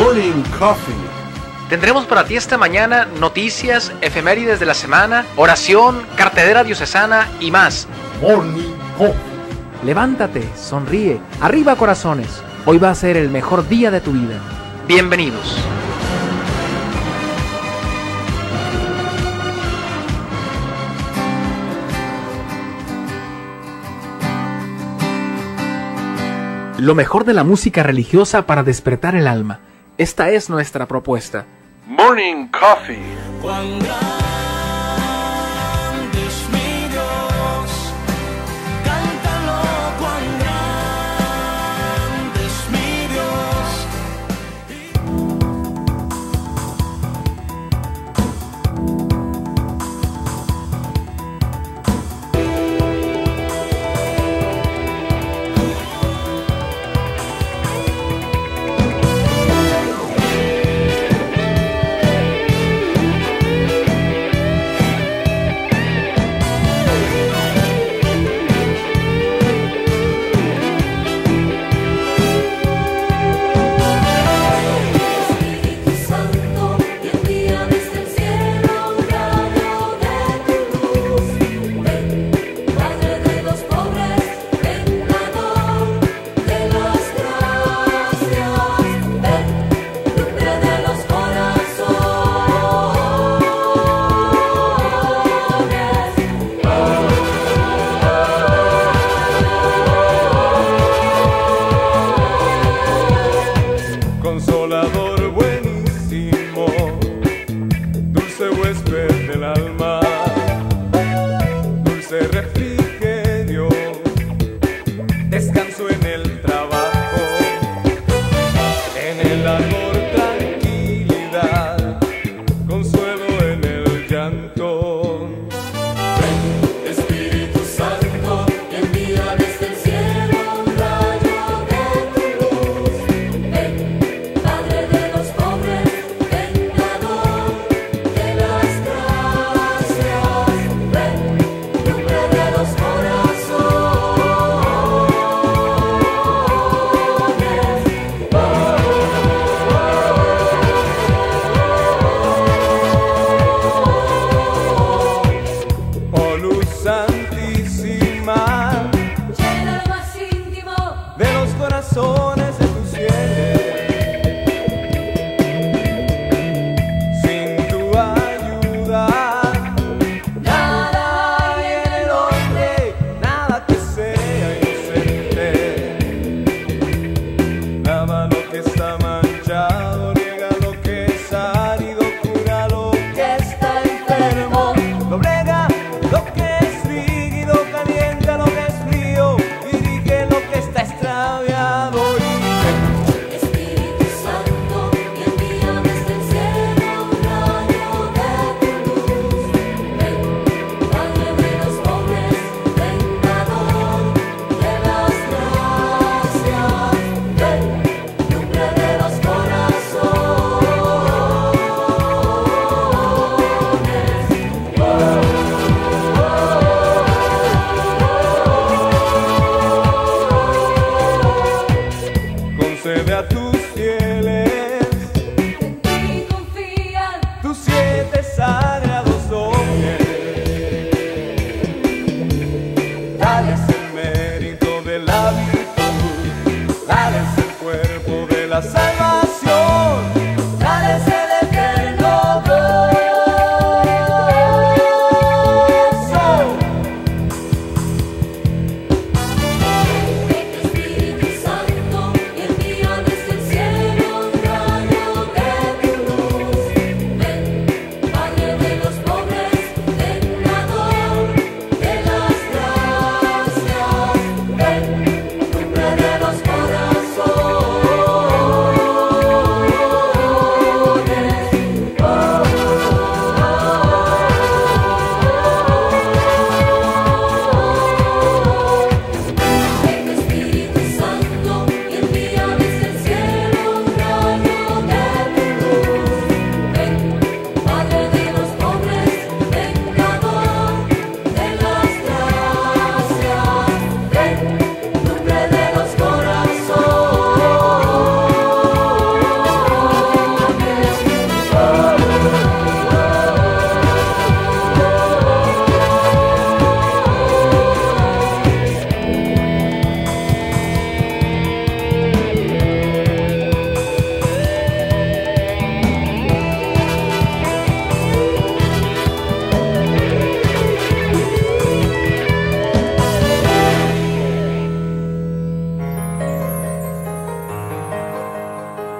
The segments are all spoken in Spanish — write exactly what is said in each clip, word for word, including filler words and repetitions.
Morning Coffee. Tendremos para ti esta mañana noticias, efemérides de la semana, oración, cartelera diocesana y más. Morning Coffee. Levántate, sonríe, arriba corazones. Hoy va a ser el mejor día de tu vida. Bienvenidos. Lo mejor de la música religiosa para despertar el alma. Esta es nuestra propuesta. Morning Coffee. Cuán grande es mi Dios, cántalo, cuán grande es mi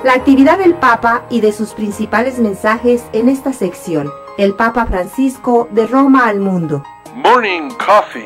La actividad del Papa y de sus principales mensajes en esta sección. El Papa Francisco de Roma al mundo. Morning Coffee.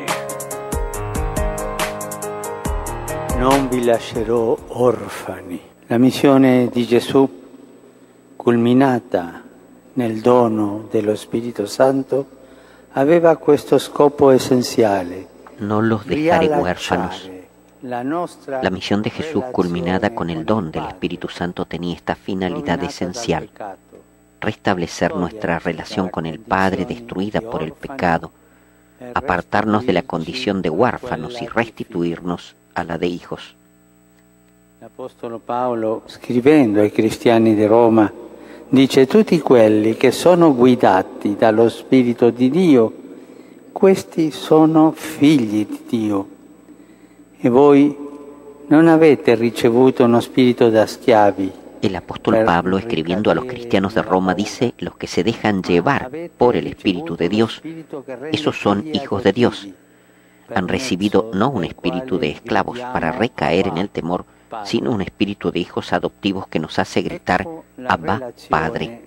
Non vi lascerò orfani. La missione di Gesù, culminata nel dono dello Spirito Santo, aveva questo scopo essenziale. No los dejaré huérfanos. La misión de Jesús, culminada con el don del Espíritu Santo, tenía esta finalidad esencial: restablecer nuestra relación con el Padre destruida por el pecado, apartarnos de la condición de huérfanos y restituirnos a la de hijos. L'Apostolo Paolo, scrivendo ai cristiani di Roma, dice: tutti quelli che sono guidati dallo Spirito di Dio, questi sono figli di Dio. E voi non avete ricevuto uno spirito da schiavi. El apóstol Pablo, escribiendo a los cristianos de Roma, dice: los que se dejan llevar por el Espíritu de Dios, esos son hijos de Dios. Han recibido no un espíritu de esclavos para recaer en el temor, sino un espíritu de hijos adoptivos que nos hace gritar: Abba, Padre.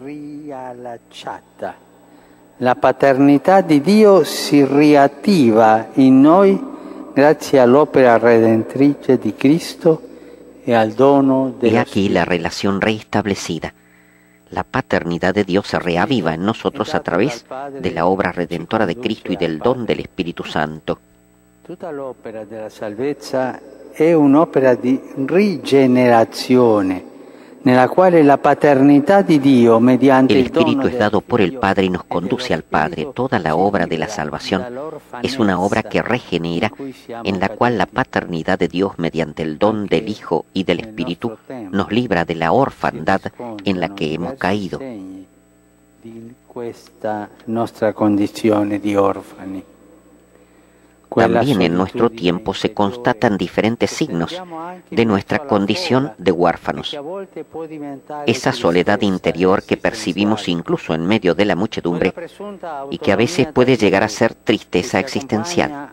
La paternità di Dio si riattiva in noi grazie all'opera redentrice di Cristo e al dono He dello aquí la relación reestablecida. La paternidad de Dios se reaviva en nosotros a través de la obra redentora de Cristo y del don del Espíritu Santo. Tutta l'opera della salvezza è un'opera di rigenerazione, nella quale la paternità di Dio, mediante El il dono Espíritu es del dado por el Figlio Padre y nos conduce al Padre. Toda la obra de la salvación es una obra que regenera, en la cual la paternidad de Dios, mediante el don del Hijo y del Espíritu, nos libra de la orfandad en la que hemos caído. di questa nostra condizione di orfani. También en nuestro tiempo se constatan diferentes signos de nuestra condición de huérfanos. Esa soledad interior que percibimos incluso en medio de la muchedumbre y que a veces puede llegar a ser tristeza existencial.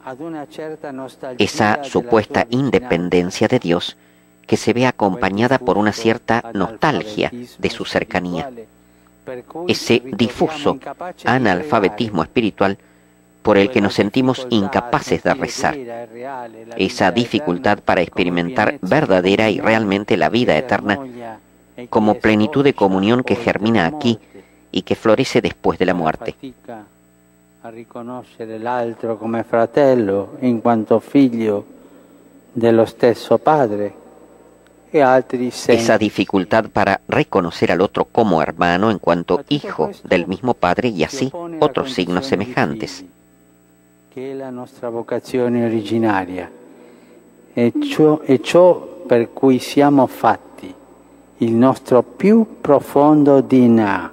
Esa supuesta independencia de Dios que se ve acompañada por una cierta nostalgia de su cercanía. Ese difuso analfabetismo espiritual por el que nos sentimos incapaces de rezar, esa dificultad para experimentar verdadera y realmente la vida eterna como plenitud de comunión que germina aquí y que florece después de la muerte. A riconoscere l'altro come fratello in quanto figlio dello stesso padre e altri Esa dificultad para reconocer al otro como hermano en cuanto hijo del mismo padre y así otros signos semejantes. che è la nostra vocazione originaria e ciò, e ciò per cui siamo fatti, il nostro più profondo D N A.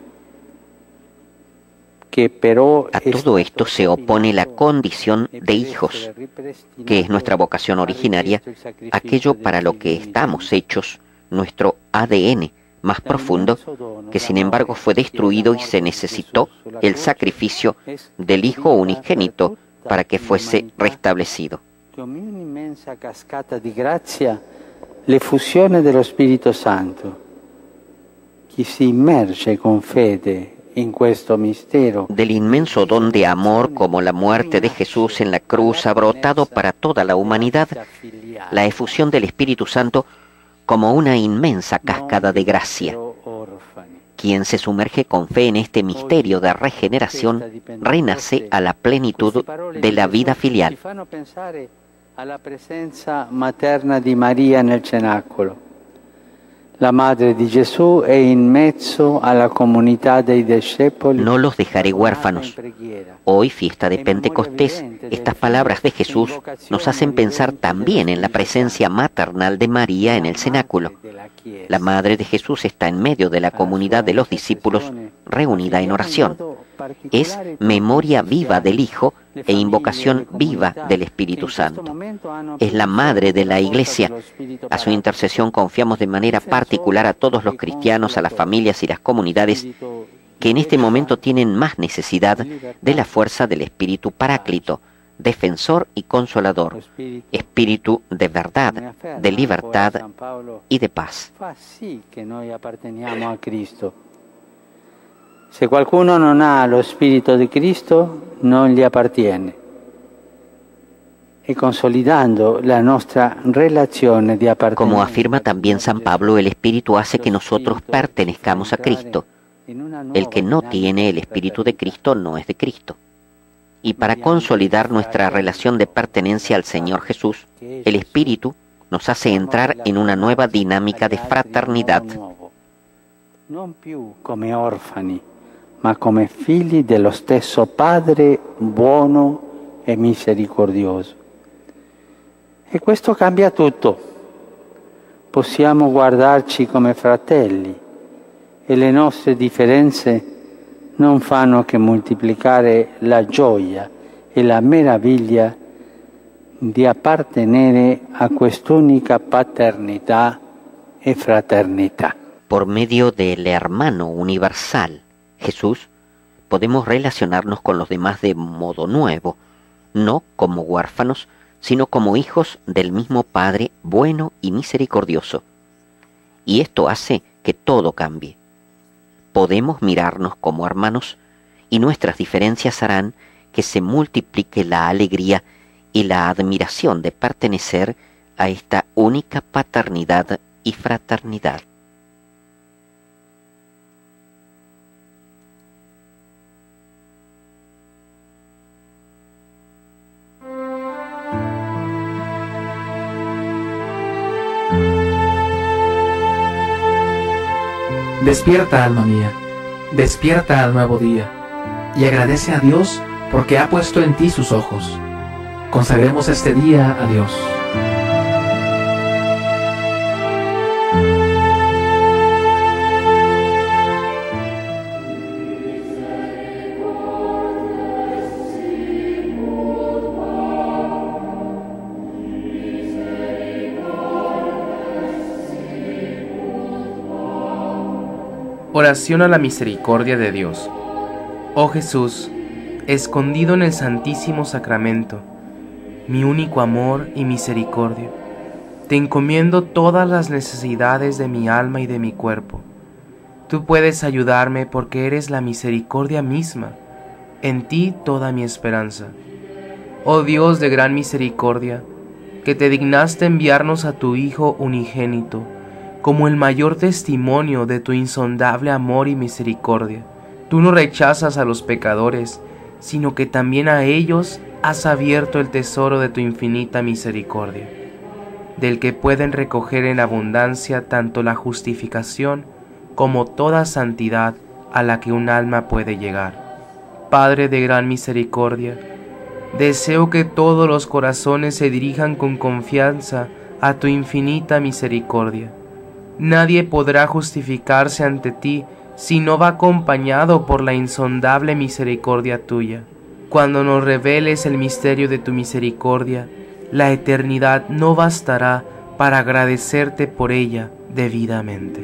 Que pero A todo esto se opone la condición de hijos, que es nuestra vocación originaria, aquello para lo que estamos hechos, nuestro A D N más profundo, que sin embargo fue destruido y se necesitó el sacrificio del Hijo unigénito para que fuese restablecido. Come un'immensa cascata di grazia, l'effusione dello Spirito Santo. Chi si immerge con fede in questo mistero, Del inmenso don de amor como la muerte de Jesús en la cruz ha brotado para toda la humanidad la efusión del Espíritu Santo como una inmensa cascada de gracia. Quien se sumerge con fe en este misterio de regeneración renace a la plenitud de la vida filial. fanno pensare alla presenza materna di Maria nel cenacolo. La madre di Gesù è in mezzo alla comunità dei discepoli. No los dejaré huérfanos. Hoy, fiesta de Pentecostés, estas palabras de Jesús nos hacen pensar también en la presencia maternal de María en el cenáculo. La madre de Jesús está en medio de la comunidad de los discípulos reunida en oración. Es memoria viva del Hijo e invocación viva del Espíritu Santo. Es la madre de la Iglesia. A su intercesión confiamos de manera particular a todos los cristianos, a las familias y las comunidades que en este momento tienen más necesidad de la fuerza del Espíritu Paráclito, defensor y consolador, espíritu de verdad, de libertad y de paz. Fa sì che noi apparteniamo a Cristo. Se qualcuno non ha lo Spirito di Cristo, non gli appartiene. E consolidando la nostra relazione di appartenenza. Como afirma también San Pablo, el Espíritu hace que nosotros pertenezcamos a Cristo. El que no tiene el Espíritu de Cristo no es de Cristo. Y para consolidar nuestra relación de pertenencia al Señor Jesús, el Espíritu nos hace entrar en una nueva dinámica de fraternidad. Non più come orfani, ma come figli dello stesso Padre buono e misericordioso. E questo cambia tutto. Possiamo guardarci come fratelli e le nostre differenze non fanno che moltiplicare la gioia e la meraviglia di appartenere a quest'unica paternità e fraternità. Por medio del hermano universal, Jesús, podemos relacionarnos con los demás de modo nuevo, no como huérfanos, sino como hijos del mismo Padre bueno y misericordioso. Y esto hace que todo cambie. Podemos mirarnos como hermanos y nuestras diferencias harán que se multiplique la alegría y la admiración de pertenecer a esta única paternidad y fraternidad. Despierta, alma mía, despierta al nuevo día, y agradece a Dios porque ha puesto en ti sus ojos. Consagremos este día a Dios. Oración a la misericordia de Dios. Oh Jesús, escondido en el Santísimo Sacramento, mi único amor y misericordia, te encomiendo todas las necesidades de mi alma y de mi cuerpo. Tú puedes ayudarme porque eres la misericordia misma, en ti toda mi esperanza. Oh Dios de gran misericordia, que te dignaste enviarnos a tu Hijo unigénito, como el mayor testimonio de tu insondable amor y misericordia. Tú no rechazas a los pecadores, sino que también a ellos has abierto el tesoro de tu infinita misericordia, del que pueden recoger en abundancia tanto la justificación como toda santidad a la que un alma puede llegar. Padre de gran misericordia, deseo que todos los corazones se dirijan con confianza a tu infinita misericordia. Nadie podrá justificarse ante ti si no va acompañado por la insondable misericordia tuya. Cuando nos reveles el misterio de tu misericordia, la eternidad no bastará para agradecerte por ella debidamente.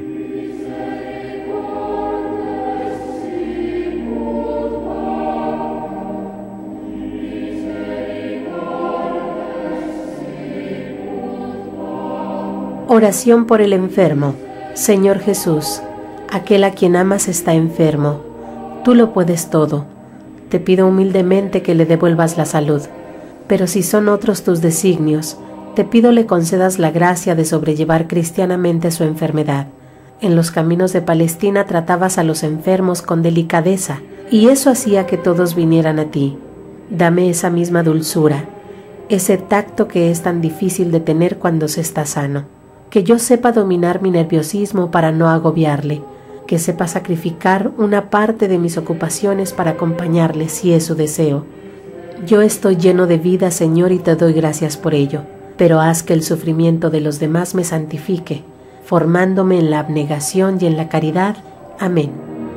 Oración por el enfermo. Señor Jesús, aquel a quien amas está enfermo. Tú lo puedes todo. Te pido humildemente que le devuelvas la salud. Pero si son otros tus designios, te pido le concedas la gracia de sobrellevar cristianamente su enfermedad. En los caminos de Palestina tratabas a los enfermos con delicadeza, y eso hacía que todos vinieran a ti. Dame esa misma dulzura, ese tacto que es tan difícil de tener cuando se está sano. Que yo sepa dominar mi nerviosismo para no agobiarle, que sepa sacrificar una parte de mis ocupaciones para acompañarle si es su deseo. Yo estoy lleno de vida, Señor, y te doy gracias por ello, pero haz que el sufrimiento de los demás me santifique, formándome en la abnegación y en la caridad. Amén.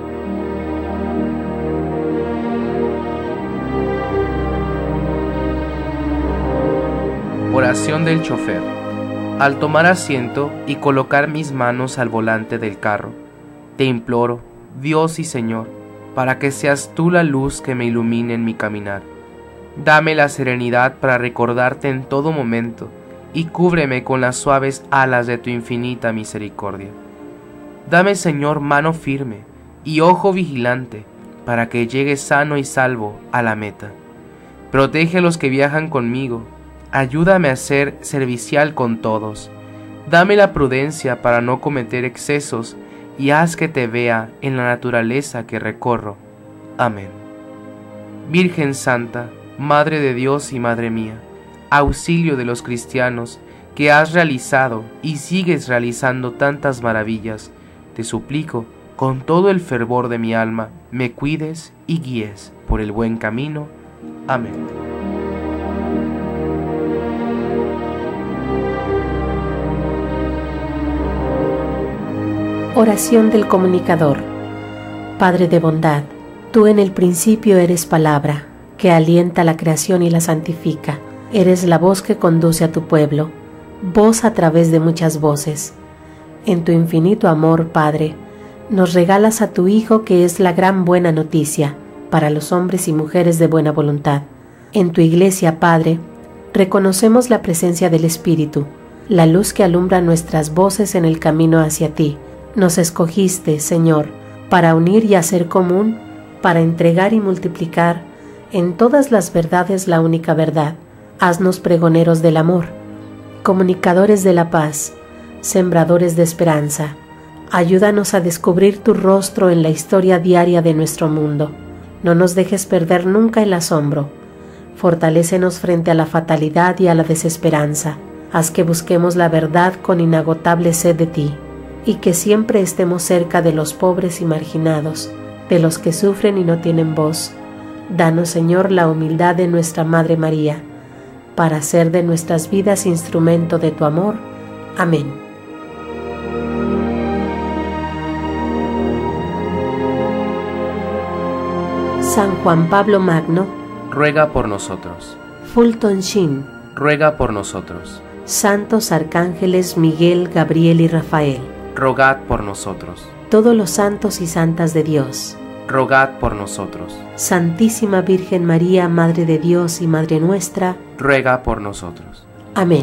Oración del chofer. Al tomar asiento y colocar mis manos al volante del carro, te imploro, Dios y Señor, para que seas tú la luz que me ilumine en mi caminar. Dame la serenidad para recordarte en todo momento y cúbreme con las suaves alas de tu infinita misericordia. Dame, Señor, mano firme y ojo vigilante para que llegue sano y salvo a la meta. Protege a los que viajan conmigo, ayúdame a ser servicial con todos. Dame la prudencia para no cometer excesos y haz que te vea en la naturaleza que recorro. Amén. Virgen Santa, Madre de Dios y Madre mía, auxilio de los cristianos, que has realizado y sigues realizando tantas maravillas, te suplico, con todo el fervor de mi alma, me cuides y guíes por el buen camino. Amén. Oración del comunicador. Padre de bondad, tú en el principio eres palabra, que alienta la creación y la santifica. Eres la voz que conduce a tu pueblo, voz a través de muchas voces. En tu infinito amor, Padre, nos regalas a tu Hijo, que es la gran buena noticia para los hombres y mujeres de buena voluntad. En tu Iglesia, Padre, reconocemos la presencia del Espíritu, la luz que alumbra nuestras voces en el camino hacia ti. Nos escogiste, Señor, para unir y hacer común, para entregar y multiplicar en todas las verdades la única verdad. Haznos pregoneros del amor, comunicadores de la paz, sembradores de esperanza. Ayúdanos a descubrir tu rostro en la historia diaria de nuestro mundo. No nos dejes perder nunca el asombro. Fortalécenos frente a la fatalidad y a la desesperanza. Haz que busquemos la verdad con inagotable sed de ti, y que siempre estemos cerca de los pobres y marginados, de los que sufren y no tienen voz. Danos, Señor, la humildad de nuestra Madre María, para hacer de nuestras vidas instrumento de tu amor. Amén. San Juan Pablo Magno, ruega por nosotros. Fulton Sheen, ruega por nosotros. Santos Arcángeles Miguel, Gabriel y Rafael, rogad por nosotros. Todos los santos y santas de Dios, rogad por nosotros. Santísima Virgen María, Madre de Dios y Madre nuestra, ruega por nosotros. Amén.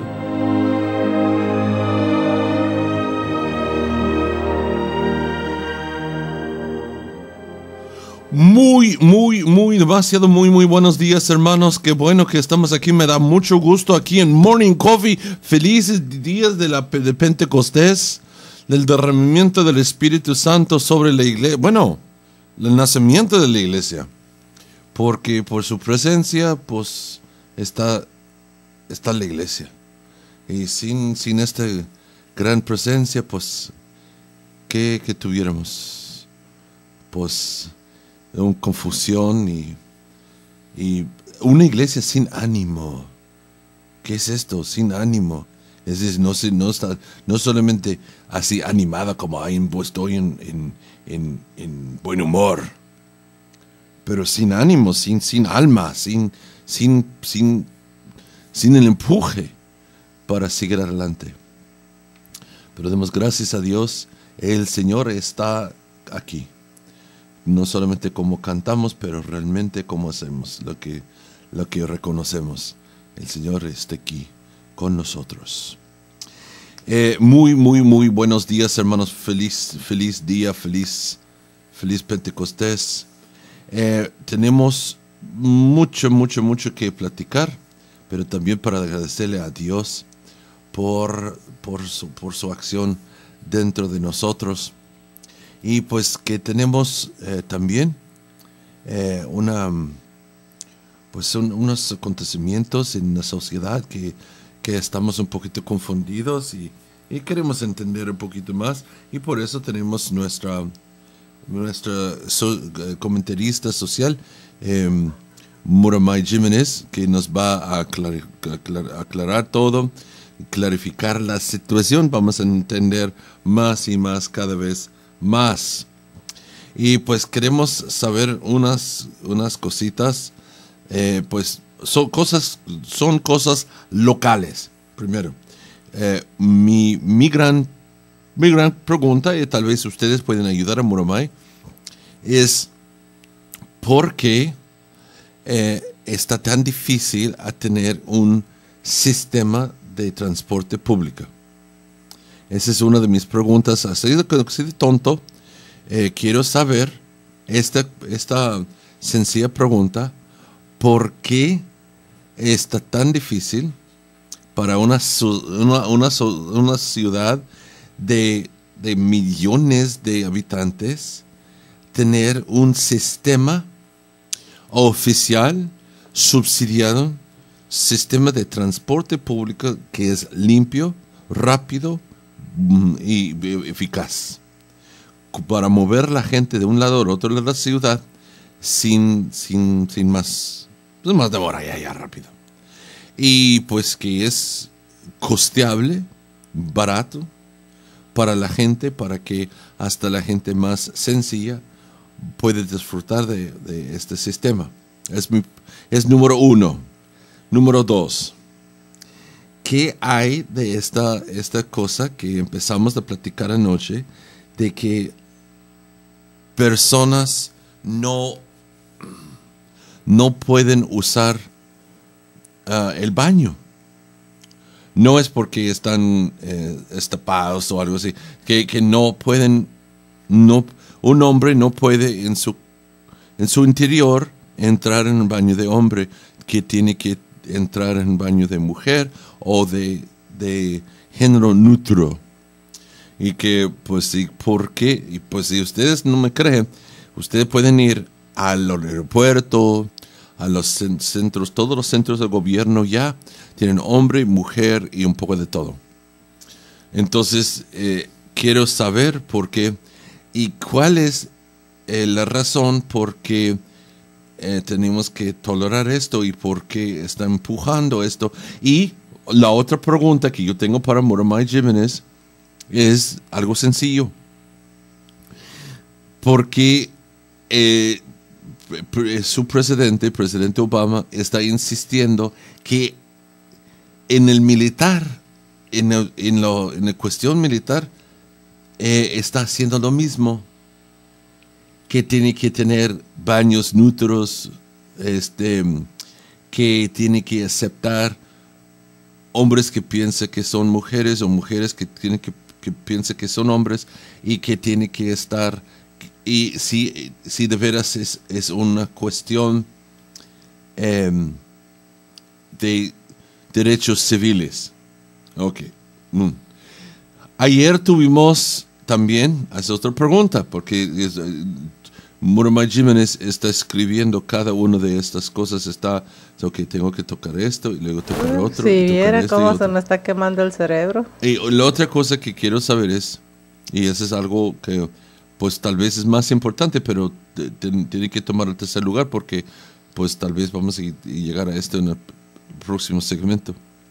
Muy, muy, muy, demasiado, muy, muy buenos días, hermanos. Qué bueno que estamos aquí. Me da mucho gusto aquí en Morning Coffee. Felices días de, la, de Pentecostés, del derramamiento del Espíritu Santo sobre la iglesia. Bueno, el nacimiento de la iglesia. Porque por su presencia, pues, está, está la iglesia. Y sin, sin esta gran presencia, pues, ¿qué, qué tuviéramos? Pues, una confusión y, y una iglesia sin ánimo. ¿Qué es esto? Sin ánimo. Es decir, no, no, está, no solamente así animada como ahí estoy en, en, en, en buen humor, pero sin ánimo, sin, sin alma, sin, sin, sin, sin el empuje para seguir adelante. Pero demos gracias a Dios, el Señor está aquí. No solamente como cantamos, pero realmente como hacemos, lo que, lo que reconocemos. El Señor está aquí con nosotros. Eh, muy, muy, muy buenos días, hermanos. Feliz, feliz día, feliz, feliz Pentecostés. Eh, tenemos mucho, mucho, mucho que platicar, pero también para agradecerle a Dios por, por, su, por su acción dentro de nosotros. Y pues que tenemos eh, también eh, una, pues un, unos acontecimientos en la sociedad que, que estamos un poquito confundidos y, y queremos entender un poquito más. Y por eso tenemos nuestra, nuestra so, comentarista social, eh, Muramay Jiménez, que nos va a aclarar, aclarar, aclarar todo, clarificar la situación. Vamos a entender más y más cada vez más. Y pues queremos saber unas, unas cositas, eh, pues son cosas, son cosas locales. Primero, eh, mi, mi, gran, mi gran pregunta, y tal vez ustedes pueden ayudar a Muramay, es ¿por qué eh, está tan difícil a tener un sistema de transporte público? Esa es una de mis preguntas. Así de, así de tonto, eh, quiero saber esta, esta sencilla pregunta: ¿por qué está tan difícil para una, una, una, una ciudad de, de millones de habitantes tener un sistema oficial, subsidiado, sistema de transporte público que es limpio, rápido y eficaz, para mover la gente de un lado al otro de la ciudad sin, sin, sin más, pues más demora, ya, ya rápido? Y pues que es costeable, barato para la gente, para que hasta la gente más sencilla puede disfrutar de, de este sistema. Es, mi, es número uno. Número dos, ¿qué hay de esta, esta cosa que empezamos a platicar anoche, de que personas no, no pueden usar uh, el baño? No es porque están eh, estapados o algo así, que, que no pueden, no, un hombre no puede en su, en su interior entrar en un baño de hombre, que tiene que entrar en un baño de mujer o de, de género neutro. Y que, pues, sí, ¿por qué? Y pues, si ustedes no me creen, ustedes pueden ir al aeropuerto, a los centros, todos los centros del gobierno ya tienen hombre, mujer y un poco de todo. Entonces, eh, quiero saber por qué y cuál es eh, la razón por qué eh, tenemos que tolerar esto y por qué está empujando esto. Y la otra pregunta que yo tengo para Muramay Jiménez es algo sencillo. Porque eh, su presidente, presidente Obama, está insistiendo que en el militar, en, el, en, lo, en la cuestión militar, eh, está haciendo lo mismo, que tiene que tener baños neutros, este, que tiene que aceptar hombres que piensan que son mujeres o mujeres que tienen que, que piensan que son hombres, y que tiene que estar, y si, si de veras es, es una cuestión eh, de derechos civiles. Ok. Mm. Ayer tuvimos también, hace otra pregunta, porque es, Muramay Jiménez está escribiendo cada una de estas cosas. Está, ok, tengo que tocar esto y luego tocar otro. Si viera cómo se me está quemando el cerebro. Y la otra cosa que quiero saber es, y eso es algo que pues tal vez es más importante, pero te, te, tiene que tomar el tercer lugar, porque pues tal vez vamos a llegar a esto en el próximo segmento.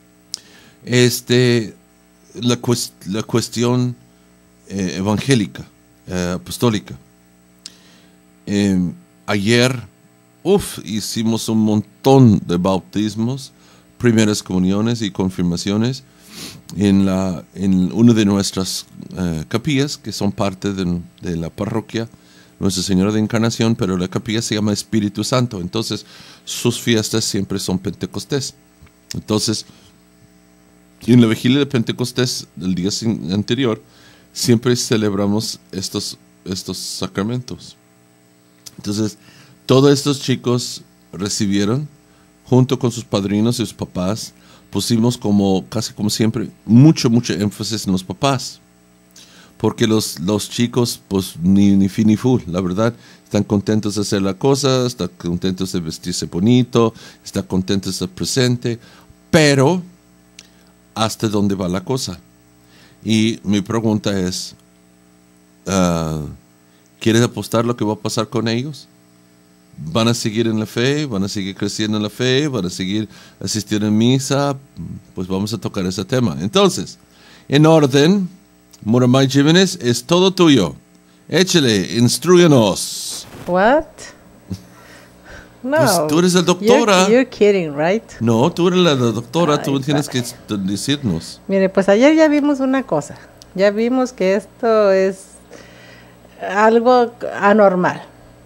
Este, la, cuest, la cuestión eh, evangélica, eh, apostólica. Eh, ayer, uf, hicimos un montón de bautismos, primeras comuniones y confirmaciones en, la, en una de nuestras uh, capillas, que son parte de, de la parroquia Nuestra Señora de Encarnación, pero la capilla se llama Espíritu Santo. Entonces, sus fiestas siempre son Pentecostés. Entonces, en la vigilia de Pentecostés del día anterior, siempre celebramos estos, estos sacramentos. Entonces, todos estos chicos recibieron, junto con sus padrinos y sus papás, pusimos como, casi como siempre, mucho, mucho énfasis en los papás. Porque los, los chicos, pues, ni, ni fin ni full, la verdad, están contentos de hacer la cosa, están contentos de vestirse bonito, están contentos de estar presente, pero ¿hasta dónde va la cosa? Y mi pregunta es, uh, ¿quieres apostar lo que va a pasar con ellos? ¿Van a seguir en la fe? ¿Van a seguir creciendo en la fe? ¿Van a seguir asistiendo en misa? Pues vamos a tocar ese tema. Entonces, en orden, Muramay Jiménez, es todo tuyo. Échale, instruyanos. What? No. Pues tú eres la doctora. You're, you're kidding, right? No, tú eres la doctora, Ay, tú tienes padre. que decirnos. Mire, pues ayer ya vimos una cosa. Ya vimos que esto es algo anormal.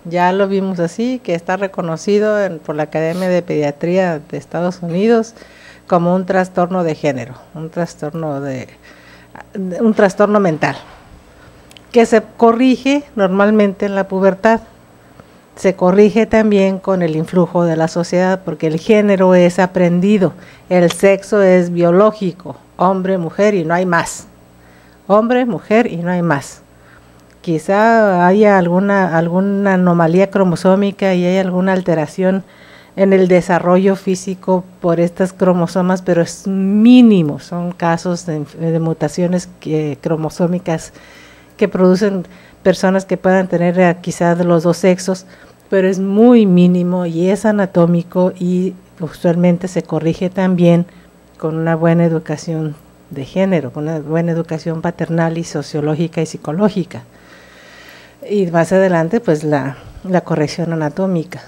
ya lo vimos así, que está reconocido en, por la Academia de Pediatría de Estados Unidos como un trastorno de género, un trastorno de, de un trastorno mental, que se corrige normalmente en la pubertad. Se corrige también con el influjo de la sociedad, porque el género es aprendido, el sexo es biológico, hombre, mujer y no hay más. Hombre, mujer y no hay más. Quizá haya alguna, alguna anomalía cromosómica y hay alguna alteración en el desarrollo físico por estas cromosomas, pero es mínimo, son casos de, de mutaciones que, cromosómicas que producen personas que puedan tener eh, quizás los dos sexos, pero es muy mínimo y es anatómico y usualmente se corrige también con una buena educación de género, con una buena educación paternal y sociológica y psicológica. Y más adelante pues la, la corrección anatómica.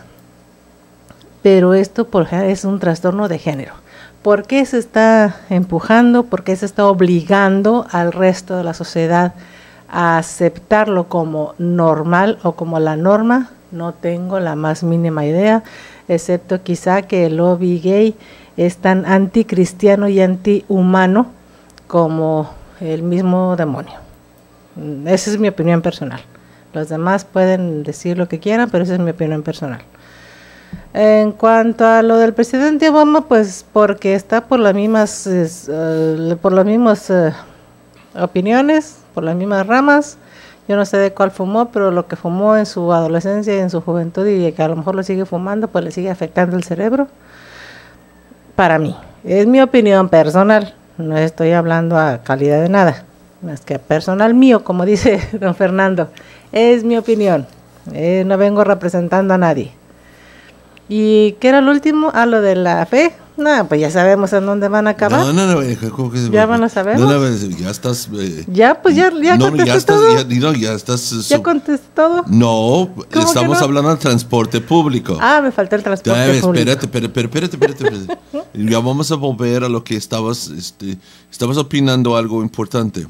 Pero esto por ejemplo, es un trastorno de género. ¿Por qué se está empujando? ¿Por qué se está obligando al resto de la sociedad a aceptarlo como normal o como la norma? No tengo la más mínima idea, excepto quizá que el lobby gay es tan anticristiano y antihumano como el mismo demonio. Esa es mi opinión personal. Los demás pueden decir lo que quieran, pero esa es mi opinión personal. En cuanto a lo del presidente Obama, pues porque está por las mismas, uh, por las mismas uh, opiniones, por las mismas ramas. Yo no sé de cuál fumó, pero lo que fumó en su adolescencia y en su juventud y que a lo mejor lo sigue fumando, pues le sigue afectando el cerebro. Para mí, es mi opinión personal, no estoy hablando a calidad de nada, más que personal mío, como dice don Fernando, es mi opinión, eh, no vengo representando a nadie. ¿Y qué era el último? Ah, lo de la fe. No, pues ya sabemos en dónde van a acabar. No, no, no. ¿Cómo que se ya van a saber. No, no, ya estás. Eh, ya, pues ya, ya no, contesté ya estás, todo. Ya, no, ya estás. Ya contesté todo. No, estamos no? hablando del transporte público. Ah, me falta el transporte ya, público. Espérate, espérate, espérate, espérate. espérate. Ya vamos a volver a lo que estabas, este, estabas opinando algo importante.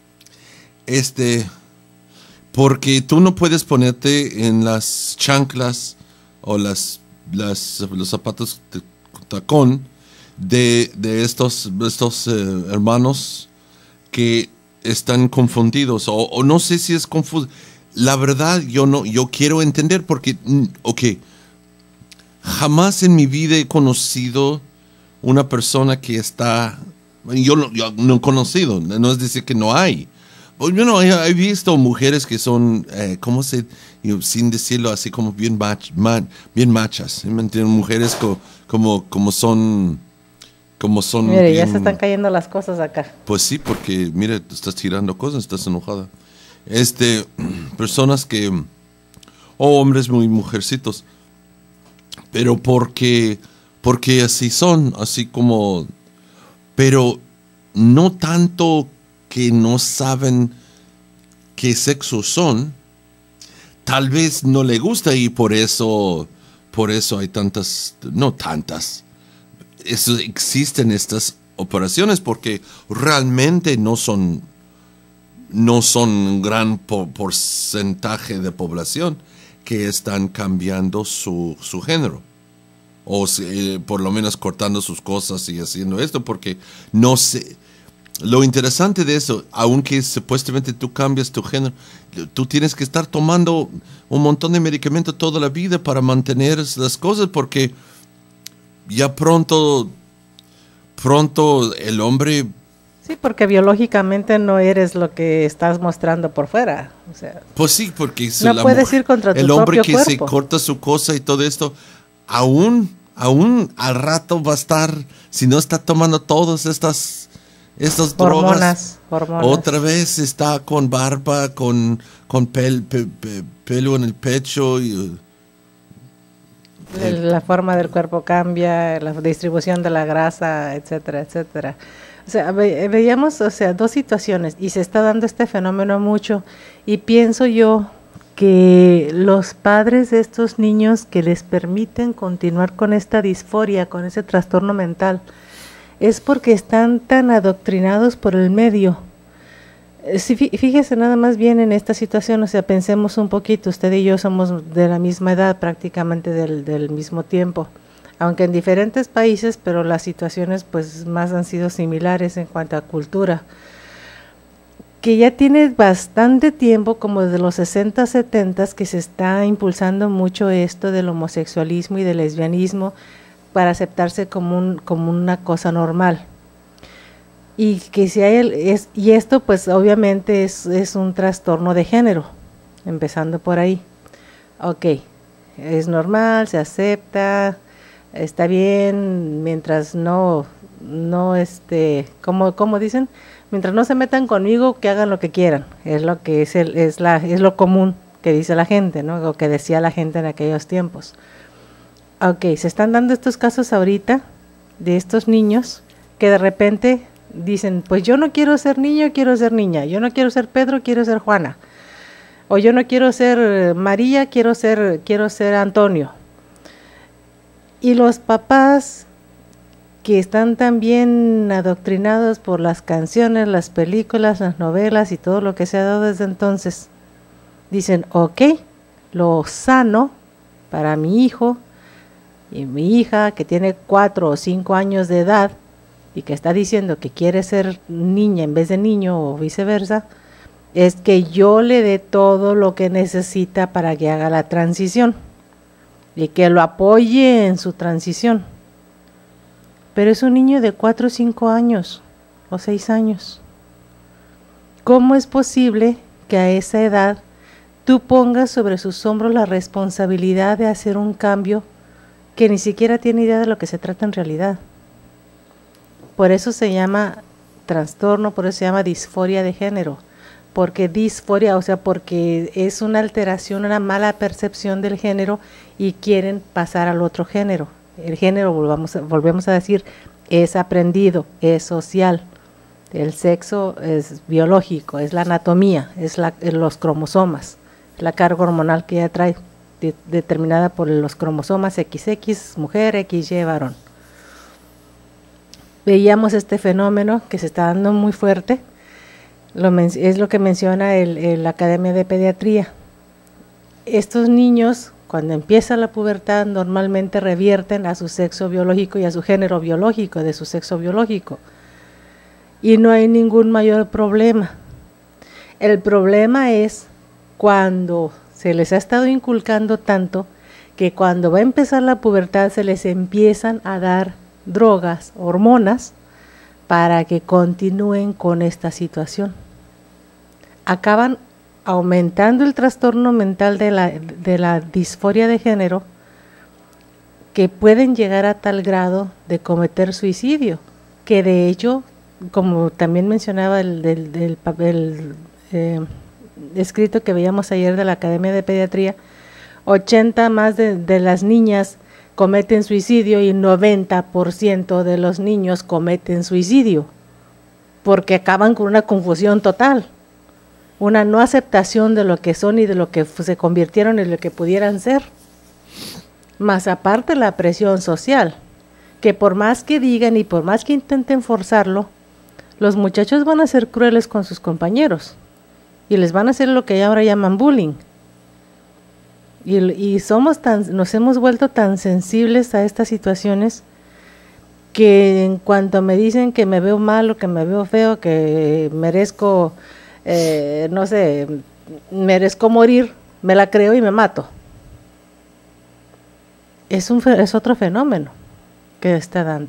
Este, porque tú no puedes ponerte en las chanclas o las Las, los zapatos de tacón de, de estos, estos eh, hermanos que están confundidos o, o no sé si es confuso. La verdad yo no, yo quiero entender porque, ok, jamás en mi vida he conocido una persona que está, yo no, yo no he conocido, no es decir que no hay. Yo no, he, he visto mujeres que son, eh, ¿cómo se, you know, sin decirlo así, como bien, mach, man, bien machas, ¿me entienden? Mujeres co, como, como son, como son. Mire, bien, ya se están cayendo las cosas acá. Pues sí, porque, mire, estás tirando cosas, estás enojada. Este, personas que, o oh, hombres muy mujercitos, pero porque, porque así son, así como, pero no tanto que no saben qué sexo son, tal vez no le gusta y por eso, por eso hay tantas, no tantas, eso, existen estas operaciones porque realmente no son, no son un gran po porcentaje de población que están cambiando su, su género o eh, por lo menos cortando sus cosas y haciendo esto porque no sé. Lo interesante de eso, aunque supuestamente tú cambias tu género, tú tienes que estar tomando un montón de medicamentos toda la vida para mantener las cosas, porque ya pronto, pronto el hombre... Sí, porque biológicamente no eres lo que estás mostrando por fuera. O sea, pues sí, porque no la puedes mujer, ir contra tu el hombre que propio se cuerpo. corta su cosa y todo esto, aún, aún al rato va a estar, si no está tomando todas estas... Estas hormonas, drogas, hormonas. Otra vez está con barba, con, con pel, pe, pe, pelo en el pecho. Y, eh, la forma del cuerpo cambia, la distribución de la grasa, etcétera, etcétera. O sea, ve, veíamos, o sea, dos situaciones y se está dando este fenómeno mucho y pienso yo que los padres de estos niños que les permiten continuar con esta disforia, con ese trastorno mental, es porque están tan adoctrinados por el medio. Sí, fíjese nada más bien en esta situación, o sea, pensemos un poquito, usted y yo somos de la misma edad, prácticamente del, del mismo tiempo, aunque en diferentes países, pero las situaciones pues más han sido similares en cuanto a cultura, que ya tiene bastante tiempo, como desde los sesenta, setenta, que se está impulsando mucho esto del homosexualismo y del lesbianismo para aceptarse como, un, como una cosa normal. Y que si hay el, es, y esto pues obviamente es, es un trastorno de género, empezando por ahí. Ok, es normal, se acepta, está bien, mientras no, no este, como, como dicen, mientras no se metan conmigo, que hagan lo que quieran, es lo que es el, es la, es lo común que dice la gente, ¿no? O que decía la gente en aquellos tiempos. Ok, se están dando estos casos ahorita de estos niños que de repente dicen, pues yo no quiero ser niño, quiero ser niña, yo no quiero ser Pedro, quiero ser Juana, o yo no quiero ser María, quiero ser, quiero ser Antonio. Y los papás que están también adoctrinados por las canciones, las películas, las novelas y todo lo que se ha dado desde entonces, dicen, ok, lo sano para mi hijo y mi hija que tiene cuatro o cinco años de edad, y que está diciendo que quiere ser niña en vez de niño o viceversa, es que yo le dé todo lo que necesita para que haga la transición y que lo apoye en su transición. Pero es un niño de cuatro o cinco años o seis años. ¿Cómo es posible que a esa edad tú pongas sobre sus hombros la responsabilidad de hacer un cambio que ni siquiera tiene idea de lo que se trata en realidad? Por eso se llama trastorno, por eso se llama disforia de género, porque disforia, o sea, porque es una alteración, una mala percepción del género y quieren pasar al otro género. El género, volvamos a, volvemos a decir, es aprendido, es social. El sexo es biológico, es la anatomía, es la, los cromosomas, la carga hormonal que ella trae, de, determinada por los cromosomas equis equis, mujer, equis ye, varón. Veíamos este fenómeno que se está dando muy fuerte, lo es lo que menciona el, el, la Academia de Pediatría. Estos niños, cuando empieza la pubertad, normalmente revierten a su sexo biológico y a su género biológico, de su sexo biológico. Y no hay ningún mayor problema. El problema es cuando se les ha estado inculcando tanto que cuando va a empezar la pubertad se les empiezan a dar drogas, hormonas, para que continúen con esta situación. Acaban aumentando el trastorno mental de la, de la disforia de género, que pueden llegar a tal grado de cometer suicidio, que de hecho, como también mencionaba el, del, del, el eh, escrito que veíamos ayer de la Academia de Pediatría, ochenta más de, de las niñas cometen suicidio y noventa por ciento de los niños cometen suicidio, porque acaban con una confusión total, una no aceptación de lo que son y de lo que se convirtieron en lo que pudieran ser, más aparte la presión social, que por más que digan y por más que intenten forzarlo, los muchachos van a ser crueles con sus compañeros y les van a hacer lo que ahora llaman bullying. Y, y somos tan, nos hemos vuelto tan sensibles a estas situaciones que en cuanto me dicen que me veo mal o que me veo feo, que merezco, eh, no sé, merezco morir, me la creo y me mato. Es, un, es otro fenómeno que está dando.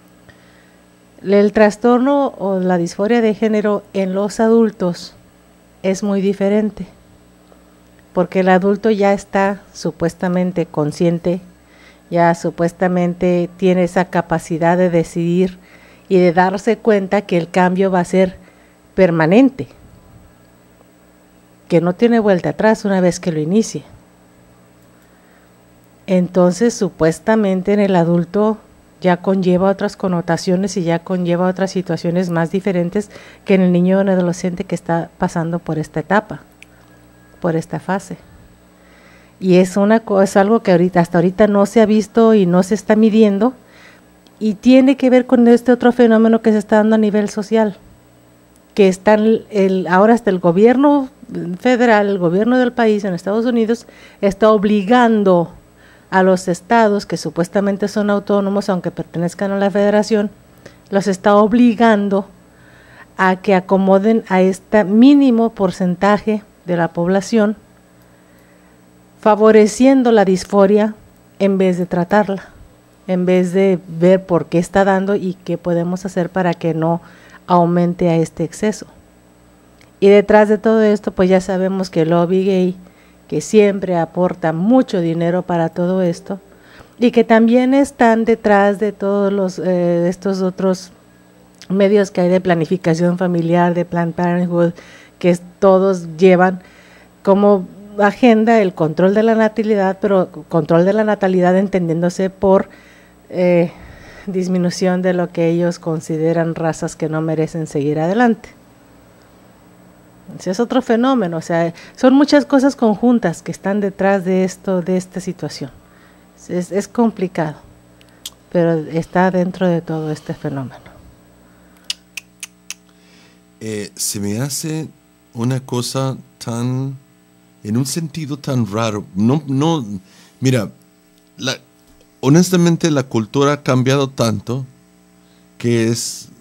El trastorno o la disforia de género en los adultos es muy diferente, porque el adulto ya está supuestamente consciente, ya supuestamente tiene esa capacidad de decidir y de darse cuenta que el cambio va a ser permanente, que no tiene vuelta atrás una vez que lo inicie. Entonces, supuestamente en el adulto ya conlleva otras connotaciones y ya conlleva otras situaciones más diferentes que en el niño o en el adolescente que está pasando por esta etapa, por esta fase. Y es una es algo que ahorita hasta ahorita no se ha visto y no se está midiendo, y tiene que ver con este otro fenómeno que se está dando a nivel social, que están, el, ahora hasta el gobierno federal, el gobierno del país en Estados Unidos, está obligando a los estados que supuestamente son autónomos, aunque pertenezcan a la federación, los está obligando a que acomoden a este mínimo porcentaje de la población, favoreciendo la disforia en vez de tratarla, en vez de ver por qué está dando y qué podemos hacer para que no aumente a este exceso. Y detrás de todo esto, pues ya sabemos que el lobby gay, que siempre aporta mucho dinero para todo esto, y que también están detrás de todos los eh, estos otros medios que hay de planificación familiar, de Planned Parenthood, que es, todos llevan como agenda el control de la natalidad, pero control de la natalidad entendiéndose por eh, disminución de lo que ellos consideran razas que no merecen seguir adelante. Ese es otro fenómeno, o sea, son muchas cosas conjuntas que están detrás de esto, de esta situación. Es, es complicado, pero está dentro de todo este fenómeno. Eh, se me hace una cosa tan, en un sentido tan raro. No, no, mira, la, honestamente la cultura ha cambiado tanto que es,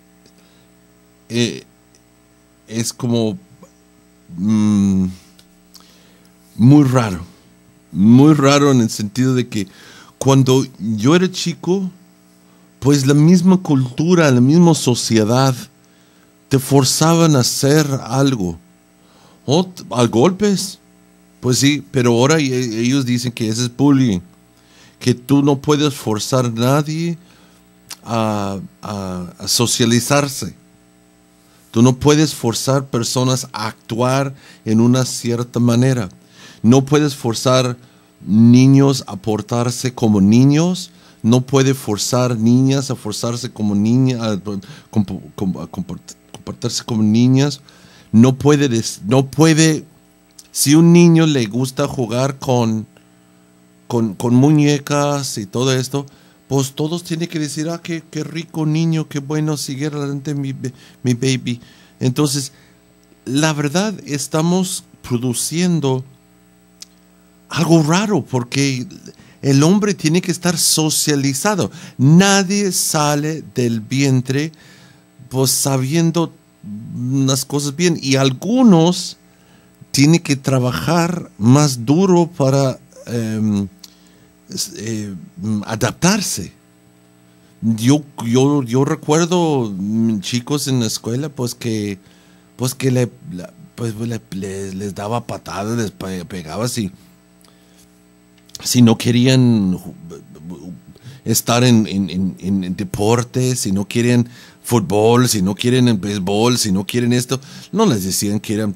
eh, es como mmm, muy raro, muy raro en el sentido de que cuando yo era chico, pues la misma cultura, la misma sociedad te forzaban a hacer algo, o a golpes, pues sí, pero ahora ellos dicen que ese es bullying, que tú no puedes forzar a nadie a, a, a socializarse. Tú no puedes forzar personas a actuar en una cierta manera. No puedes forzar niños a portarse como niños. No puedes forzar niñas a forzarse como niñas, a, a, a comportarse como niñas. No puede, no puede, si un niño le gusta jugar con, con, con muñecas y todo esto, pues todos tienen que decir, ah, qué, qué rico niño, qué bueno, sigue adelante mi, mi baby. Entonces, la verdad, estamos produciendo algo raro, porque el hombre tiene que estar socializado. Nadie sale del vientre pues sabiendo las cosas bien, y algunos tienen que trabajar más duro para eh, Eh, adaptarse. Yo, yo, yo recuerdo chicos en la escuela pues que pues que le, pues, le, le, les daba patadas, les pegaba si, si no querían estar en, en, en, en deportes, si no quieren fútbol, si no quieren en béisbol, si no quieren esto, no les decían que eran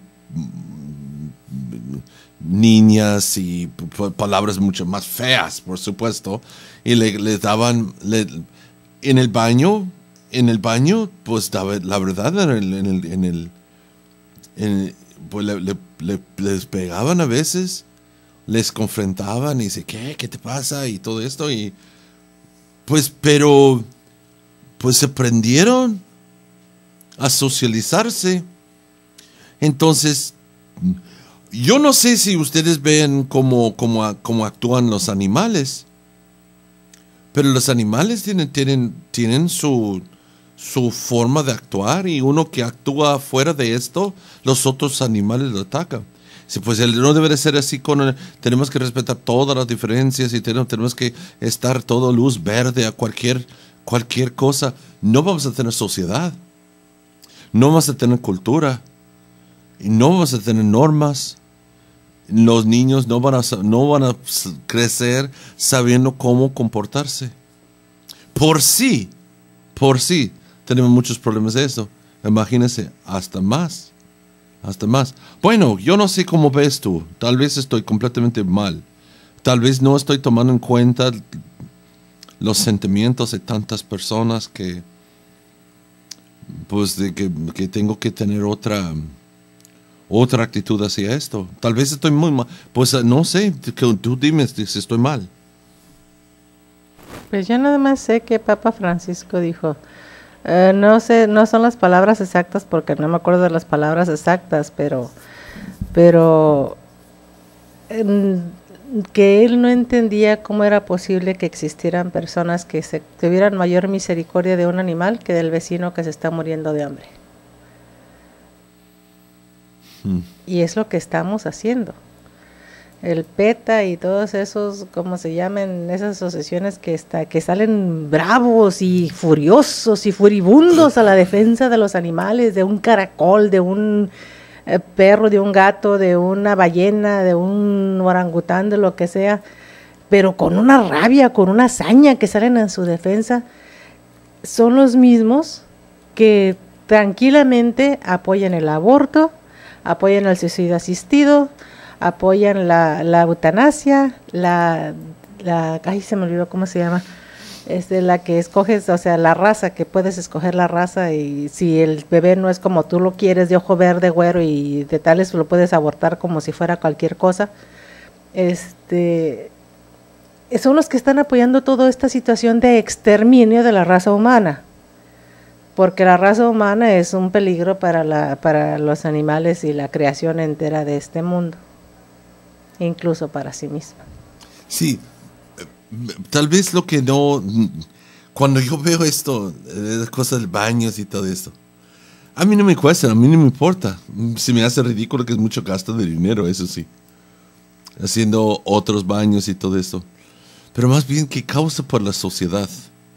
niñas y palabras mucho más feas, por supuesto, y le, les daban le, en el baño, en el baño, pues daba, la verdad, en el, en el, en el, en, pues le, le, le, les pegaban a veces, les confrontaban y dice, ¿qué? ¿Qué te pasa? Y todo esto, y pues, pero, pues se aprendieron a socializarse. Entonces, yo no sé si ustedes ven cómo, cómo, cómo actúan los animales, pero los animales tienen, tienen, tienen su, su forma de actuar, y uno que actúa fuera de esto, los otros animales lo atacan. Sí, pues no debe ser así, con el, tenemos que respetar todas las diferencias y tenemos, tenemos que estar todo luz verde a cualquier, cualquier cosa. No vamos a tener sociedad, no vamos a tener cultura, y no vamos a tener normas. Los niños no van a, no van a crecer sabiendo cómo comportarse. Por sí, por sí, tenemos muchos problemas de eso. Imagínense, hasta más, hasta más. Bueno, yo no sé cómo ves tú. Tal vez estoy completamente mal. Tal vez no estoy tomando en cuenta los sentimientos de tantas personas que, pues, de que, que tengo que tener otra... otra actitud hacia esto. Tal vez estoy muy mal. Pues no sé, tú dime si estoy mal. Pues yo nada más sé que Papa Francisco dijo, Eh, no sé, no son las palabras exactas porque no me acuerdo de las palabras exactas, pero, pero eh, que él no entendía cómo era posible que existieran personas que se tuvieran mayor misericordia de un animal que del vecino que se está muriendo de hambre. Hmm. Y es lo que estamos haciendo. El PETA y todos esos, ¿cómo se llaman? Esas asociaciones que, está, que salen bravos y furiosos y furibundos a la defensa de los animales, de un caracol, de un eh, perro, de un gato, de una ballena, de un orangután, de lo que sea, pero con una rabia, con una hazaña que salen en su defensa, son los mismos que tranquilamente apoyan el aborto, apoyan el suicidio asistido, apoyan la, la eutanasia, la, la, ay se me olvidó cómo se llama, es de la que escoges, o sea, la raza, que puedes escoger la raza y si el bebé no es como tú lo quieres, de ojo verde, güero y de tales, lo puedes abortar como si fuera cualquier cosa. Este, son los que están apoyando toda esta situación de exterminio de la raza humana, porque la raza humana es un peligro para, la, para los animales y la creación entera de este mundo. Incluso para sí misma. Sí, tal vez lo que no, cuando yo veo esto, las cosas de baños y todo esto, a mí no me cuesta, a mí no me importa. Se me hace ridículo que es mucho gasto de dinero, eso sí, haciendo otros baños y todo esto, pero más bien que causa por la sociedad.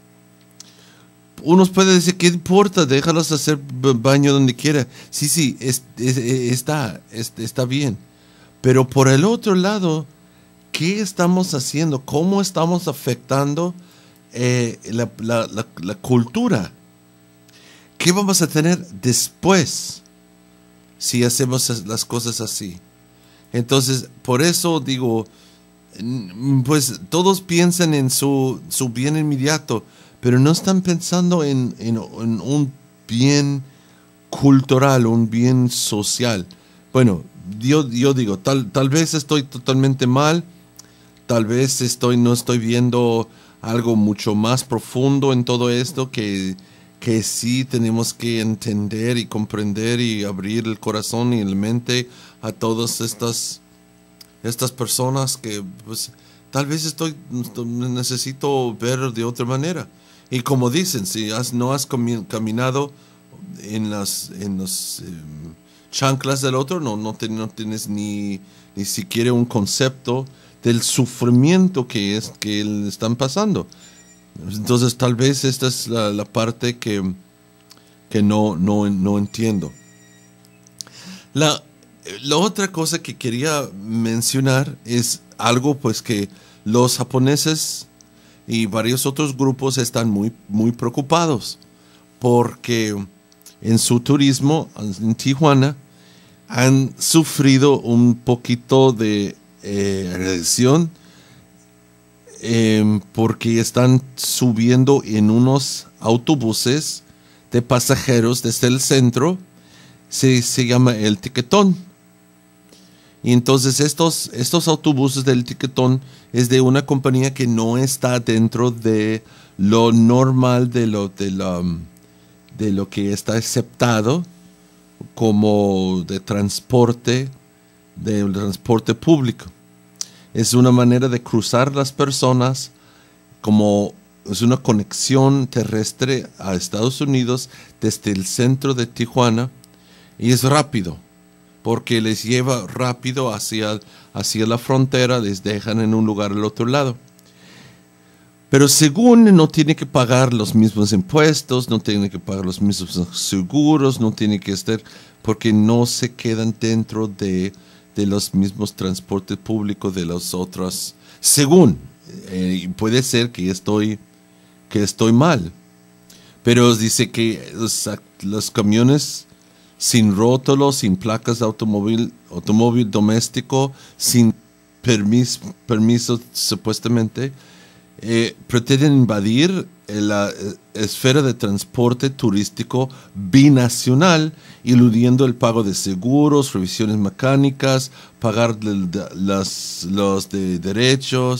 Unos pueden decir, ¿qué importa? Déjalos hacer baño donde quiera. Sí, sí, es, es, está, es, está bien. Pero por el otro lado, ¿qué estamos haciendo? ¿Cómo estamos afectando eh, la, la, la, la cultura? ¿Qué vamos a tener después si hacemos las cosas así? Entonces, por eso digo, pues todos piensan en su, su bien inmediato, pero no están pensando en, en, en un bien cultural, un bien social. Bueno, Yo, yo digo, tal, tal vez estoy totalmente mal, tal vez estoy, no estoy viendo algo mucho más profundo en todo esto que, que sí tenemos que entender y comprender y abrir el corazón y la mente a todas estas, estas personas que pues, tal vez estoy, necesito ver de otra manera. Y como dicen, si has, no has caminado en las... En los, eh, chanclas del otro, no, no, te, no tienes ni, ni siquiera un concepto del sufrimiento que, es, que le están pasando. Entonces tal vez esta es la, la parte que, que no, no, no entiendo. La, la otra cosa que quería mencionar es algo pues que los japoneses y varios otros grupos están muy, muy preocupados porque en su turismo en Tijuana han sufrido un poquito de eh, agresión eh, porque están subiendo en unos autobuses de pasajeros desde el centro, se, se llama el Tiquetón. Y entonces estos, estos autobuses del Tiquetón es de una compañía que no está dentro de lo normal de lo de la de lo que está aceptado como de transporte, de transporte público. Es una manera de cruzar las personas, como es una conexión terrestre a Estados Unidos desde el centro de Tijuana, y es rápido, porque les lleva rápido hacia, hacia la frontera, les dejan en un lugar al otro lado. Pero según no tiene que pagar los mismos impuestos, no tiene que pagar los mismos seguros, no tiene que estar, porque no se quedan dentro de, de los mismos transportes públicos de los otros. Según, eh, puede ser que estoy, que estoy mal, pero dice que los, los camiones sin rótulos, sin placas de automóvil, automóvil doméstico, sin permiso, permiso supuestamente, Eh, pretenden invadir la eh, esfera de transporte turístico binacional, eludiendo el pago de seguros, revisiones mecánicas, pagar de, de, las, los de derechos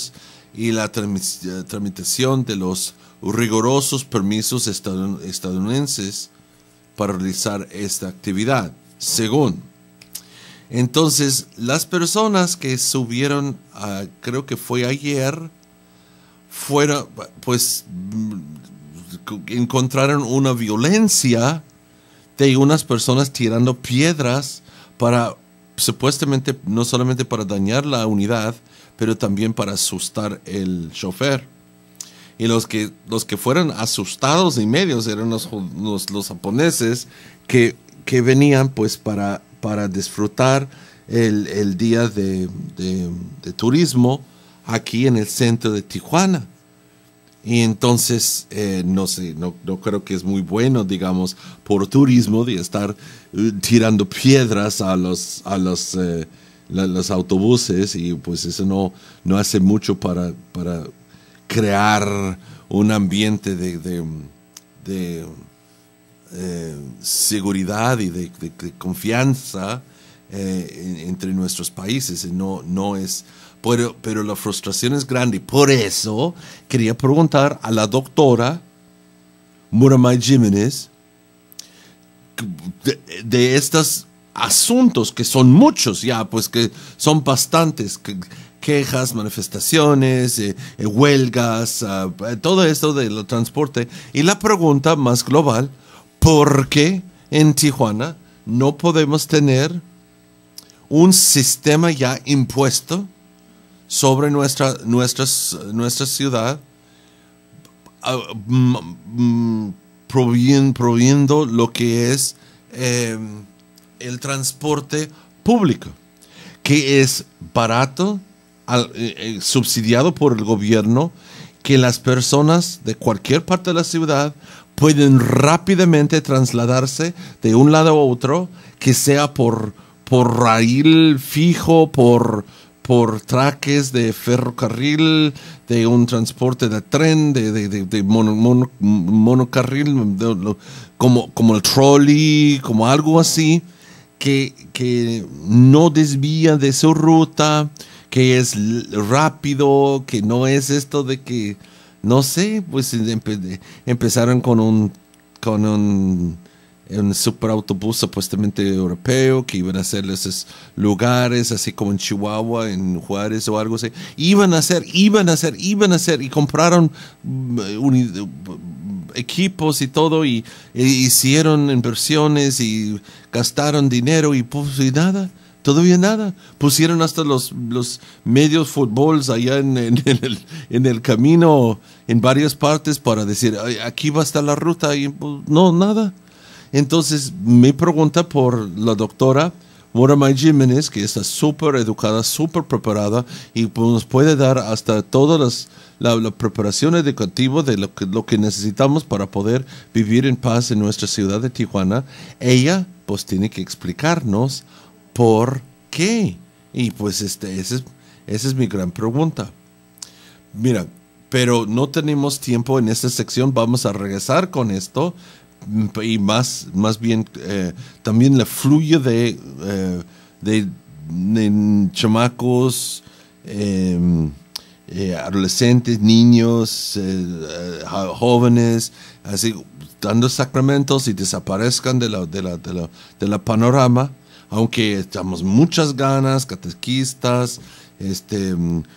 y la trami- tramitación de los rigurosos permisos estadun- estadounidenses para realizar esta actividad, según. Entonces, las personas que subieron, uh, creo que fue ayer, fueron, pues, encontraron una violencia de unas personas tirando piedras para, supuestamente, no solamente para dañar la unidad, pero también para asustar el chofer. Y los que, los que fueron asustados y medios eran los, los, los japoneses que, que venían pues para, para disfrutar el, el día de, de, de turismo aquí en el centro de Tijuana. Y entonces, eh, no sé, no, no creo que es muy bueno, digamos, por turismo de estar uh, tirando piedras a los, a los, eh, la, los autobuses, y pues eso no, no hace mucho para, para crear un ambiente de, de, de eh, seguridad y de, de, de confianza eh, en, entre nuestros países. No, no es... Pero, pero la frustración es grande. Por eso quería preguntar a la doctora Muramay Jiménez de, de estos asuntos, que son muchos ya, pues que son bastantes, que, quejas, manifestaciones, eh, eh, huelgas, uh, todo esto del transporte. Y la pregunta más global, ¿por qué en Tijuana no podemos tener un sistema ya impuesto sobre nuestra, nuestra, nuestra ciudad, uh, mm, proviendo, proviendo lo que es eh, el transporte público, que es barato, al, eh, subsidiado por el gobierno, que las personas de cualquier parte de la ciudad pueden rápidamente trasladarse de un lado a otro, que sea por, por raíl fijo, por... por traques de ferrocarril, de un transporte de tren, de, de, de, de mono, mono, monocarril, de, de, como, como el trolley, como algo así, que, que no desvía de su ruta, que es rápido, que no es esto de que, no sé, pues empe, empezaron con un, con un un superautobús supuestamente europeo que iban a hacer esos lugares así como en Chihuahua, en Juárez o algo así. Iban a hacer, iban a hacer, iban a hacer y compraron un, equipos y todo, y, e hicieron inversiones y gastaron dinero y pues y nada, todavía nada. Pusieron hasta los, los medios fútbols allá en, en, en, el, en el camino en varias partes para decir, aquí va a estar la ruta, y pues, no, nada. Entonces, mi pregunta por la doctora Muramay Jiménez, que está súper educada, súper preparada, y pues nos puede dar hasta toda las, la, la preparación educativa de lo que, lo que necesitamos para poder vivir en paz en nuestra ciudad de Tijuana. Ella, pues, tiene que explicarnos por qué. Y pues, este, ese es, esa es mi gran pregunta. Mira, pero no tenemos tiempo en esta sección, vamos a regresar con esto. Y más, más bien eh, también la fluye de, eh, de, de chamacos, eh, eh, adolescentes, niños, eh, jóvenes, así dando sacramentos y desaparezcan de la, de la, de la, de la panorama, aunque estamos muchas ganas, catequistas, este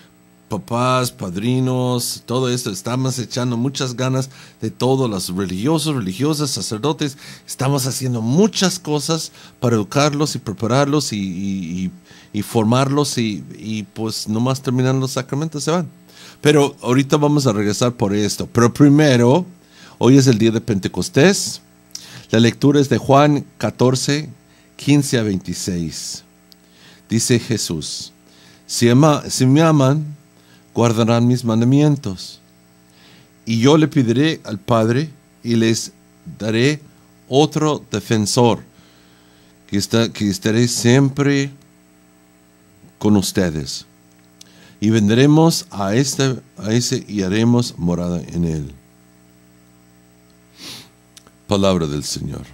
papás, padrinos, todo esto, estamos echando muchas ganas de todos los religiosos, religiosas, sacerdotes, estamos haciendo muchas cosas para educarlos y prepararlos y, y, y, y formarlos, y, y pues nomás terminan los sacramentos se van. Pero ahorita vamos a regresar por esto. Pero primero, hoy es el día de Pentecostés. La lectura es de Juan catorce, quince a veintiséis. Dice Jesús, si, ama, si me aman, guardarán mis mandamientos, y yo le pediré al Padre y les daré otro defensor que, está, que estaré siempre con ustedes, y vendremos a, este, a ese y haremos morada en él. Palabra del Señor.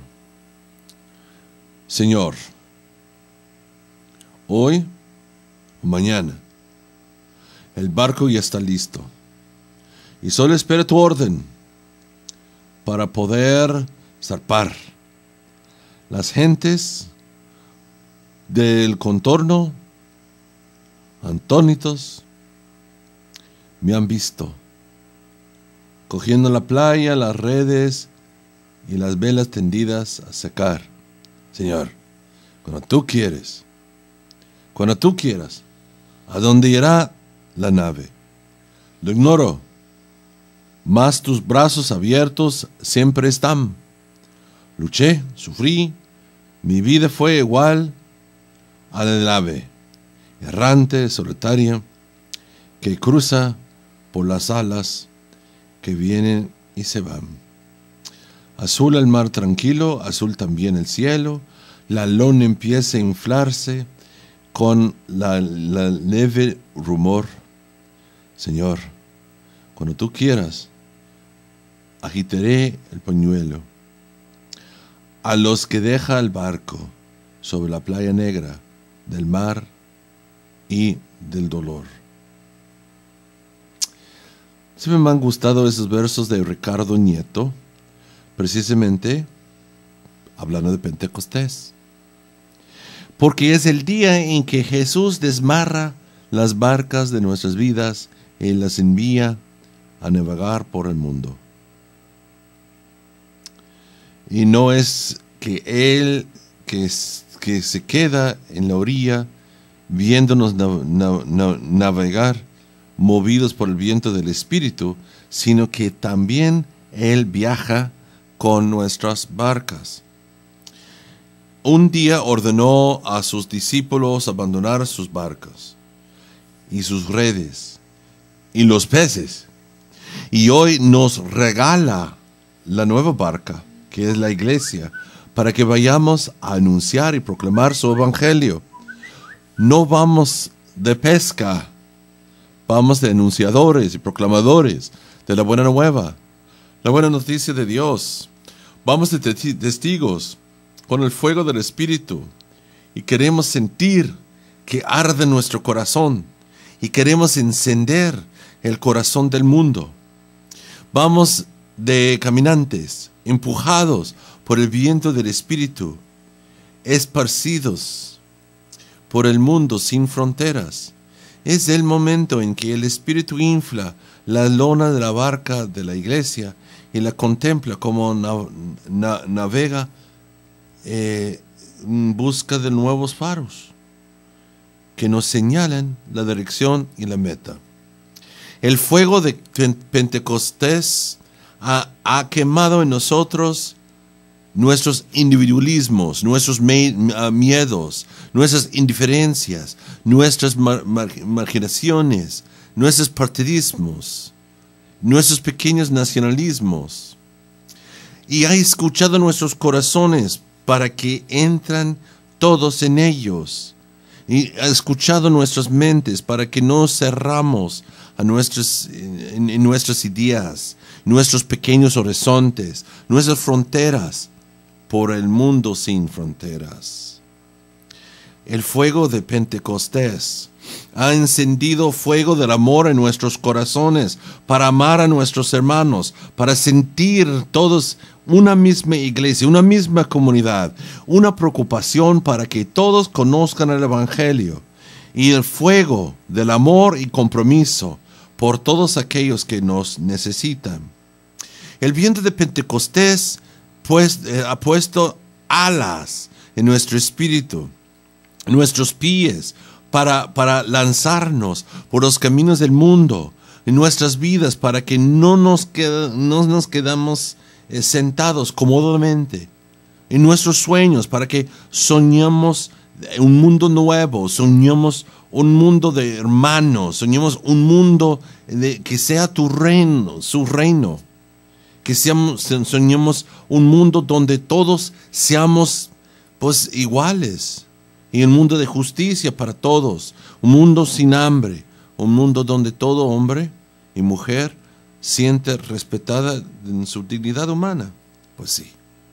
Señor, hoy o mañana El barco ya está listo. Y solo espera tu orden para poder zarpar. Las gentes del contorno, atónitos, me han visto cogiendo la playa, las redes y las velas tendidas a secar. Señor, cuando tú quieres, cuando tú quieras, ¿a dónde irá la nave? Lo ignoro, mas tus brazos abiertos siempre están. Luché, sufrí, mi vida fue igual a la del ave, errante, solitaria, que cruza por las alas que vienen y se van. Azul el mar tranquilo, azul también el cielo, la lona empieza a inflarse con la, la leve rumor. Señor, cuando tú quieras, agitaré el pañuelo a los que deja el barco sobre la playa negra del mar y del dolor. Siempre me han gustado esos versos de Ricardo Nieto, precisamente hablando de Pentecostés, porque es el día en que Jesús desmarra las barcas de nuestras vidas y las envía a navegar por el mundo. Y no es que Él que, que se queda en la orilla viéndonos nav nav nav navegar movidos por el viento del Espíritu, sino que también Él viaja con nuestras barcas. Un día ordenó a sus discípulos abandonar sus barcas y sus redes y los peces. Y hoy nos regala la nueva barca, que es la iglesia, para que vayamos a anunciar y proclamar su evangelio. No vamos de pesca, vamos de anunciadores y proclamadores de la buena nueva, la buena noticia de Dios. Vamos de testigos con el fuego del Espíritu y queremos sentir que arde nuestro corazón y queremos encender el corazón del mundo. Vamos de caminantes, empujados por el viento del Espíritu, esparcidos por el mundo sin fronteras. Es el momento en que el Espíritu infla la lona de la barca de la iglesia y la contempla como na na navega eh, en busca de nuevos faros que nos señalan la dirección y la meta. El fuego de Pentecostés ha, ha quemado en nosotros nuestros individualismos, nuestros miedos, nuestras indiferencias, nuestras mar mar marginaciones, nuestros partidismos, nuestros pequeños nacionalismos. Y ha escuchado nuestros corazones para que entran todos en ellos. Y ha escuchado nuestras mentes para que no cerramos a nuestras, en, en nuestras ideas, nuestros pequeños horizontes, nuestras fronteras, por el mundo sin fronteras. El fuego de Pentecostés ha encendido fuego del amor en nuestros corazones para amar a nuestros hermanos, para sentir todos una misma iglesia, una misma comunidad, una preocupación para que todos conozcan el Evangelio y el fuego del amor y compromiso por todos aquellos que nos necesitan. El viento de Pentecostés pues, eh, ha puesto alas en nuestro espíritu, en nuestros pies, para, para lanzarnos por los caminos del mundo, en nuestras vidas, para que no nos, queda, no nos quedamos eh, sentados cómodamente, en nuestros sueños, para que soñemos un mundo nuevo, soñemos un mundo de hermanos, soñemos un mundo de, que sea tu reino, su reino. Que seamos, soñemos un mundo donde todos seamos pues iguales, y un mundo de justicia para todos, un mundo sin hambre, un mundo donde todo hombre y mujer siente respetada en su dignidad humana. Pues sí,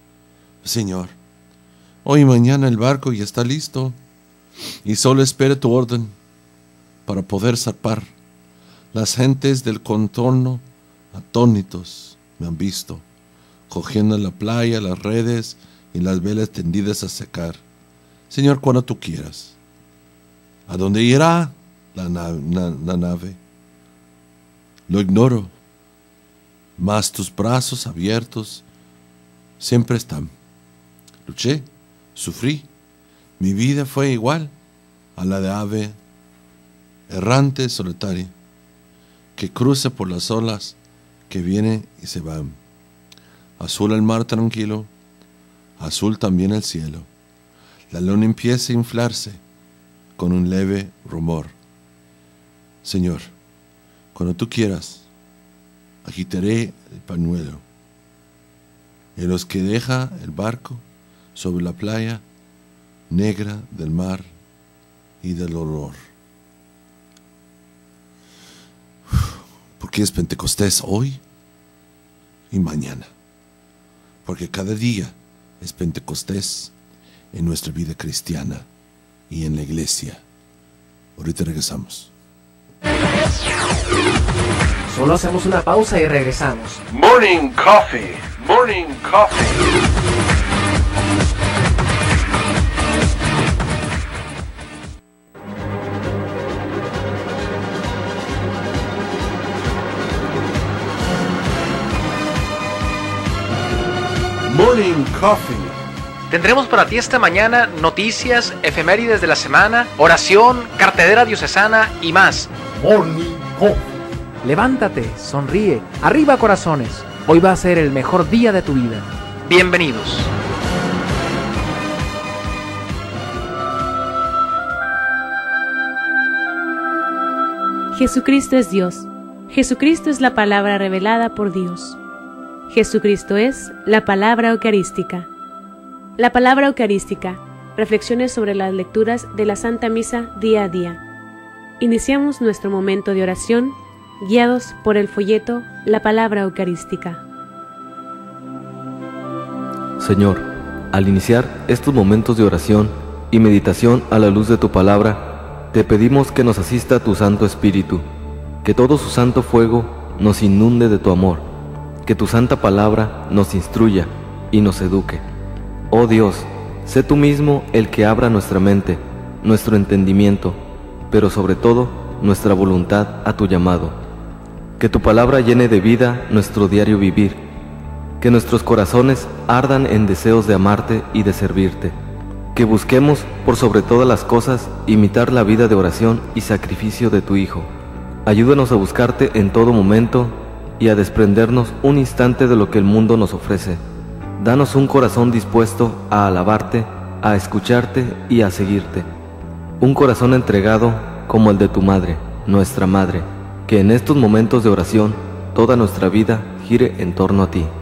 Señor, hoy y mañana el barco ya está listo y solo espera tu orden para poder zarpar. Las gentes del contorno, atónitos, me han visto, cogiendo en la playa las redes y las velas tendidas a secar. Señor, cuando tú quieras. ¿A dónde irá la, na na la nave? Lo ignoro, mas tus brazos abiertos siempre están. Luché, sufrí, mi vida fue igual a la de ave errante solitaria, que cruza por las olas, que viene y se va. Azul el mar tranquilo, azul también el cielo. La luna empieza a inflarse con un leve rumor. Señor, cuando tú quieras, agitaré el pañuelo, en los que deja el barco sobre la playa negra del mar y del horror. Porque es Pentecostés hoy y mañana. Porque cada día es Pentecostés en nuestra vida cristiana y en la iglesia. Ahorita regresamos. Solo hacemos una pausa y regresamos. Morning Coffee, Morning Coffee. Morning Coffee. Tendremos para ti esta mañana noticias, efemérides de la semana, oración, cartelera diocesana y más. Morning Coffee. Levántate, sonríe, arriba corazones. Hoy va a ser el mejor día de tu vida. Bienvenidos. Jesucristo es Dios. Jesucristo es la palabra revelada por Dios. Jesucristo es la palabra eucarística. La palabra eucarística. Reflexiones sobre las lecturas de la Santa Misa día a día. Iniciamos nuestro momento de oración, guiados por el folleto La palabra eucarística. Señor, al iniciar estos momentos de oración y meditación a la luz de tu palabra, te pedimos que nos asista tu Santo Espíritu, que todo su santo fuego nos inunde de tu amor, que tu santa palabra nos instruya y nos eduque. Oh Dios, sé tú mismo el que abra nuestra mente, nuestro entendimiento, pero sobre todo nuestra voluntad a tu llamado. Que tu palabra llene de vida nuestro diario vivir, que nuestros corazones ardan en deseos de amarte y de servirte, que busquemos por sobre todas las cosas imitar la vida de oración y sacrificio de tu Hijo. Ayúdanos a buscarte en todo momento y a desprendernos un instante de lo que el mundo nos ofrece. Danos un corazón dispuesto a alabarte, a escucharte y a seguirte. Un corazón entregado como el de tu Madre, nuestra Madre, que en estos momentos de oración toda nuestra vida gire en torno a ti.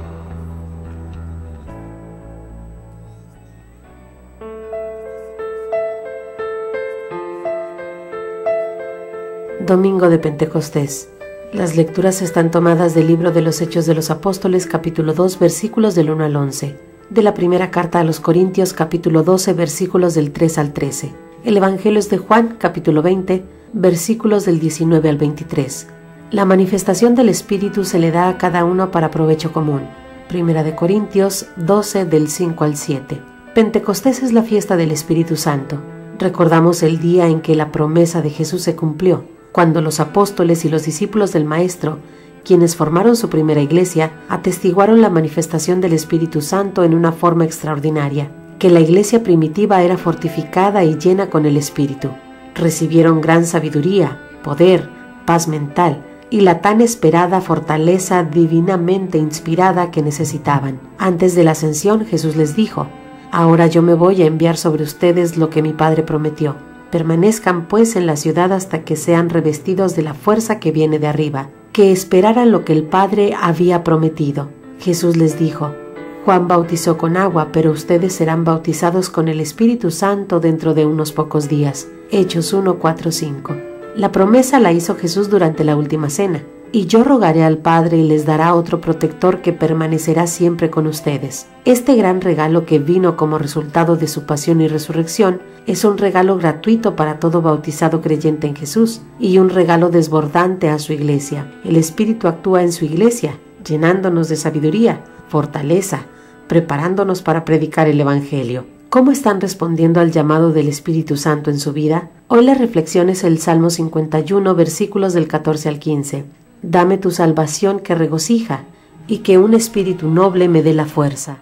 Domingo de Pentecostés. Las lecturas están tomadas del libro de los Hechos de los Apóstoles, capítulo dos, versículos del uno al once, de la primera carta a los Corintios, capítulo doce, versículos del tres al trece. El Evangelio es de Juan, capítulo veinte, versículos del diecinueve al veintitrés. La manifestación del Espíritu se le da a cada uno para provecho común. Primera de Corintios doce, del cinco al siete. Pentecostés es la fiesta del Espíritu Santo. Recordamos el día en que la promesa de Jesús se cumplió, cuando los apóstoles y los discípulos del Maestro, quienes formaron su primera iglesia, atestiguaron la manifestación del Espíritu Santo en una forma extraordinaria, que la iglesia primitiva era fortificada y llena con el Espíritu. Recibieron gran sabiduría, poder, paz mental y la tan esperada fortaleza divinamente inspirada que necesitaban. Antes de la ascensión, Jesús les dijo: «Ahora yo me voy a enviar sobre ustedes lo que mi Padre prometió. Permanezcan pues en la ciudad hasta que sean revestidos de la fuerza que viene de arriba», que esperaran lo que el Padre había prometido. Jesús les dijo: «Juan bautizó con agua, pero ustedes serán bautizados con el Espíritu Santo dentro de unos pocos días». Hechos uno, cuatro, cinco. La promesa la hizo Jesús durante la última cena. Y yo rogaré al Padre y les dará otro protector que permanecerá siempre con ustedes. Este gran regalo que vino como resultado de su pasión y resurrección es un regalo gratuito para todo bautizado creyente en Jesús y un regalo desbordante a su iglesia. El Espíritu actúa en su iglesia, llenándonos de sabiduría, fortaleza, preparándonos para predicar el Evangelio. ¿Cómo están respondiendo al llamado del Espíritu Santo en su vida? Hoy la reflexión es el Salmo cincuenta y uno, versículos del catorce al quince. Dame tu salvación que regocija, y que un espíritu noble me dé la fuerza.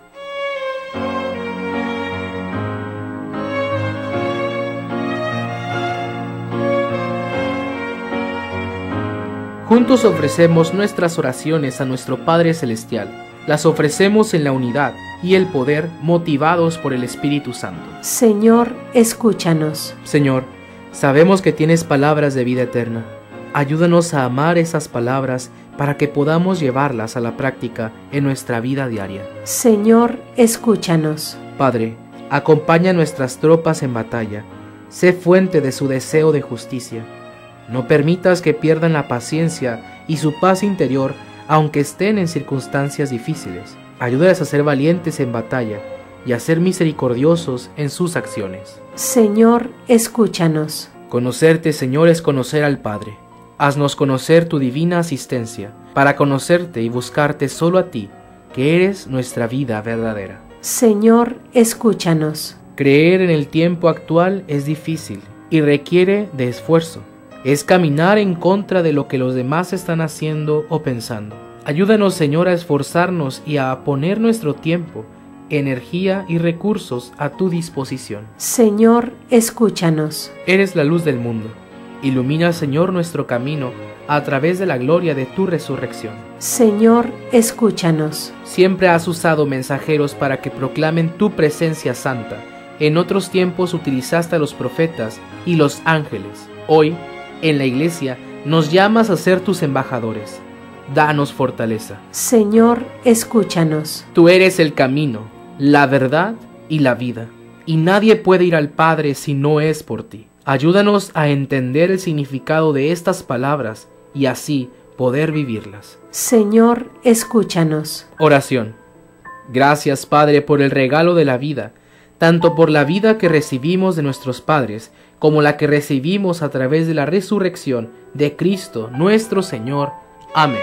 Juntos ofrecemos nuestras oraciones a nuestro Padre Celestial. Las ofrecemos en la unidad y el poder, motivados por el Espíritu Santo. Señor, escúchanos. Señor, sabemos que tienes palabras de vida eterna. Ayúdanos a amar esas palabras para que podamos llevarlas a la práctica en nuestra vida diaria. Señor, escúchanos. Padre, acompaña a nuestras tropas en batalla. Sé fuente de su deseo de justicia. No permitas que pierdan la paciencia y su paz interior, aunque estén en circunstancias difíciles. Ayúdales a ser valientes en batalla y a ser misericordiosos en sus acciones. Señor, escúchanos. Conocerte, Señor, es conocer al Padre. Haznos conocer tu divina asistencia, para conocerte y buscarte solo a ti, que eres nuestra vida verdadera. Señor, escúchanos. Creer en el tiempo actual es difícil y requiere de esfuerzo. Es caminar en contra de lo que los demás están haciendo o pensando. Ayúdanos, Señor, a esforzarnos y a poner nuestro tiempo, energía y recursos a tu disposición. Señor, escúchanos. Eres la luz del mundo. Ilumina, Señor, nuestro camino a través de la gloria de tu resurrección. Señor, escúchanos. Siempre has usado mensajeros para que proclamen tu presencia santa. En otros tiempos utilizaste a los profetas y los ángeles. Hoy, en la Iglesia, nos llamas a ser tus embajadores. Danos fortaleza. Señor, escúchanos. Tú eres el camino, la verdad y la vida, y nadie puede ir al Padre si no es por ti. Ayúdanos a entender el significado de estas palabras y así poder vivirlas. Señor, escúchanos. Oración. Gracias, Padre, por el regalo de la vida, tanto por la vida que recibimos de nuestros padres, como la que recibimos a través de la resurrección de Cristo nuestro Señor. Amén.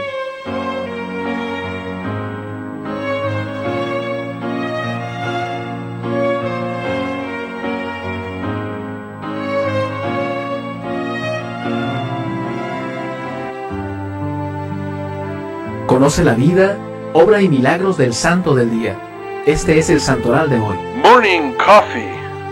Conoce la vida, obra y milagros del Santo del Día. Este es el Santoral de hoy. Morning Coffee.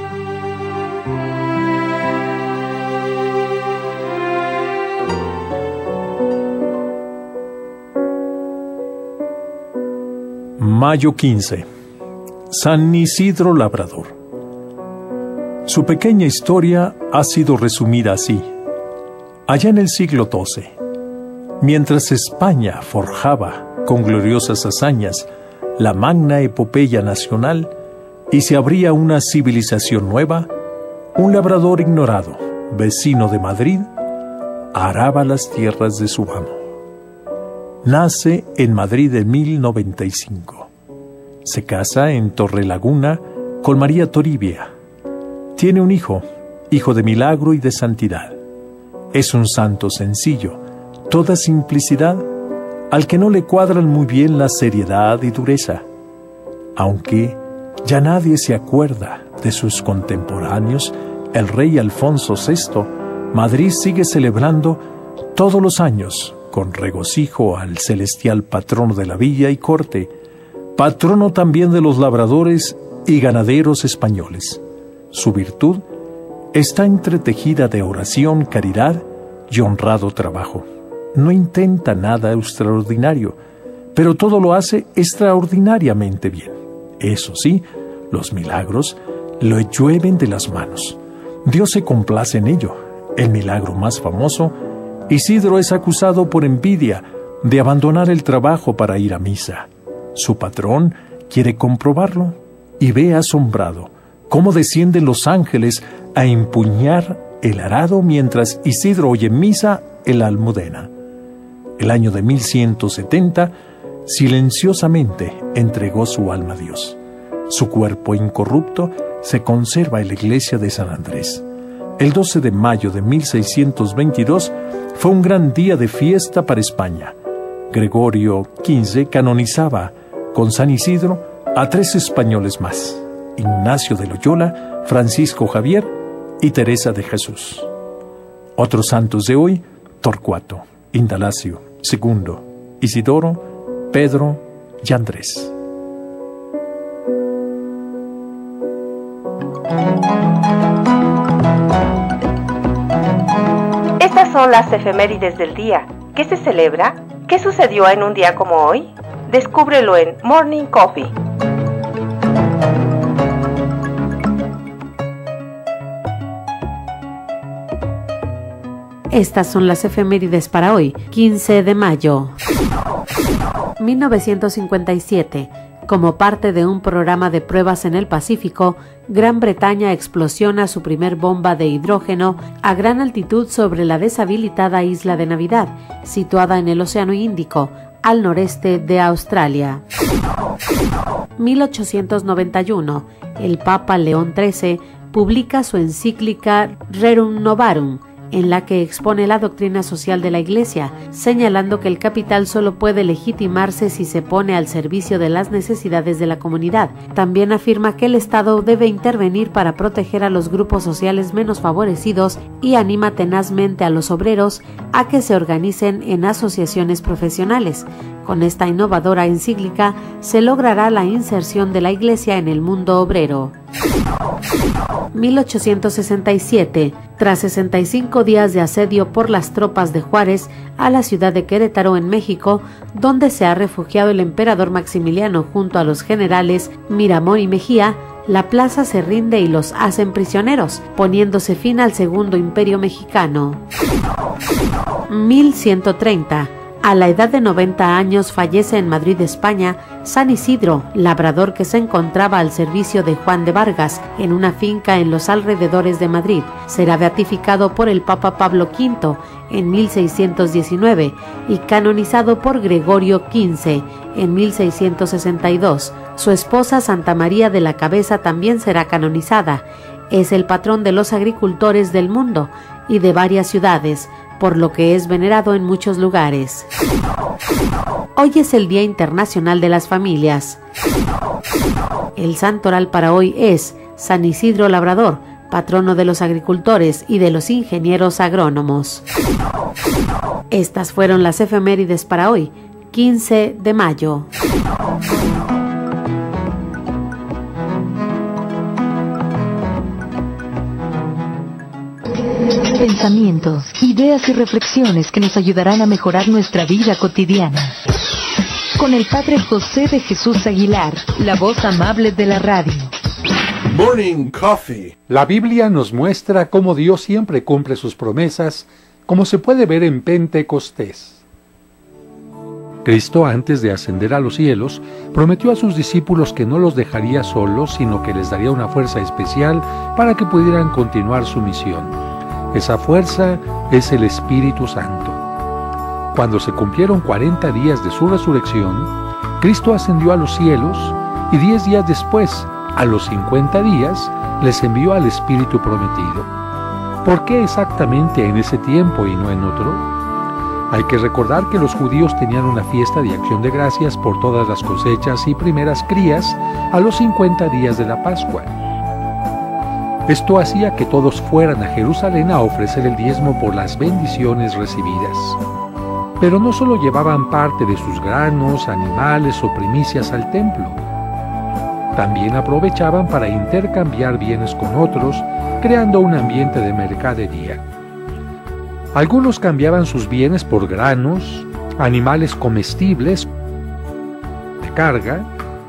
Mayo quince. San Isidro Labrador. Su pequeña historia ha sido resumida así. Allá en el siglo doce, mientras España forjaba con gloriosas hazañas la magna epopeya nacional y se abría una civilización nueva, un labrador ignorado, vecino de Madrid, araba las tierras de su amo. Nace en Madrid en mil noventa y cinco. Se casa en Torrelaguna con María Toribia. Tiene un hijo, hijo de milagro y de santidad. Es un santo sencillo, toda simplicidad, al que no le cuadran muy bien la seriedad y dureza. Aunque ya nadie se acuerda de sus contemporáneos, el rey Alfonso sexto, Madrid sigue celebrando todos los años con regocijo al celestial patrono de la villa y corte, patrono también de los labradores y ganaderos españoles. Su virtud está entretejida de oración, caridad y honrado trabajo. No intenta nada extraordinario, pero todo lo hace extraordinariamente bien. Eso sí, los milagros le llueven de las manos. Dios se complace en ello. El milagro más famoso, Isidro es acusado por envidia de abandonar el trabajo para ir a misa. Su patrón quiere comprobarlo y ve asombrado cómo descienden los ángeles a empuñar el arado mientras Isidro oye en misa el almudena. el año de mil ciento setenta, silenciosamente entregó su alma a Dios. Su cuerpo incorrupto se conserva en la iglesia de San Andrés. El doce de mayo de mil seiscientos veintidós fue un gran día de fiesta para España. Gregorio quince canonizaba con San Isidro a tres españoles más: Ignacio de Loyola, Francisco Javier y Teresa de Jesús. Otros santos de hoy: Torcuato, Indalacio, Segundo, Isidoro, Pedro y Andrés. Estas son las efemérides del día. ¿Qué se celebra? ¿Qué sucedió en un día como hoy? Descúbrelo en Morning Coffee. Estas son las efemérides para hoy, quince de mayo. mil novecientos cincuenta y siete. Como parte de un programa de pruebas en el Pacífico, Gran Bretaña explosiona su primer bomba de hidrógeno a gran altitud sobre la deshabilitada isla de Navidad, situada en el Océano Índico, al noreste de Australia. mil ochocientos noventa y uno. El Papa León trece publica su encíclica Rerum Novarum, en la que expone la doctrina social de la Iglesia, señalando que el capital solo puede legitimarse si se pone al servicio de las necesidades de la comunidad. También afirma que el Estado debe intervenir para proteger a los grupos sociales menos favorecidos y anima tenazmente a los obreros a que se organicen en asociaciones profesionales. Con esta innovadora encíclica se logrará la inserción de la Iglesia en el mundo obrero. mil ochocientos sesenta y siete. Tras sesenta y cinco días de asedio por las tropas de Juárez a la ciudad de Querétaro, en México, donde se ha refugiado el emperador Maximiliano junto a los generales Miramón y Mejía, la plaza se rinde y los hacen prisioneros, poniéndose fin al Segundo Imperio Mexicano. mil ciento treinta. A la edad de noventa años fallece en Madrid, España, San Isidro, labrador que se encontraba al servicio de Juan de Vargas en una finca en los alrededores de Madrid. Será beatificado por el Papa Pablo quinto en mil seiscientos diecinueve y canonizado por Gregorio quince en mil seiscientos sesenta y dos. Su esposa Santa María de la Cabeza también será canonizada. Es el patrón de los agricultores del mundo y de varias ciudades, por lo que es venerado en muchos lugares. Hoy es el Día Internacional de las Familias. El santoral para hoy es San Isidro Labrador, patrono de los agricultores y de los ingenieros agrónomos. Estas fueron las efemérides para hoy, quince de mayo. Pensamientos, ideas y reflexiones que nos ayudarán a mejorar nuestra vida cotidiana. Con el Padre José de Jesús Aguilar, la voz amable de la radio. Morning Coffee. La Biblia nos muestra cómo Dios siempre cumple sus promesas, como se puede ver en Pentecostés. Cristo, antes de ascender a los cielos, prometió a sus discípulos que no los dejaría solos, sino que les daría una fuerza especial para que pudieran continuar su misión. Esa fuerza es el Espíritu Santo. Cuando se cumplieron cuarenta días de su resurrección, Cristo ascendió a los cielos y diez días después, a los cincuenta días, les envió al Espíritu prometido. ¿Por qué exactamente en ese tiempo y no en otro? Hay que recordar que los judíos tenían una fiesta de acción de gracias por todas las cosechas y primeras crías a los cincuenta días de la Pascua. Esto hacía que todos fueran a Jerusalén a ofrecer el diezmo por las bendiciones recibidas. Pero no solo llevaban parte de sus granos, animales o primicias al templo. También aprovechaban para intercambiar bienes con otros, creando un ambiente de mercadería. Algunos cambiaban sus bienes por granos, animales comestibles de carga,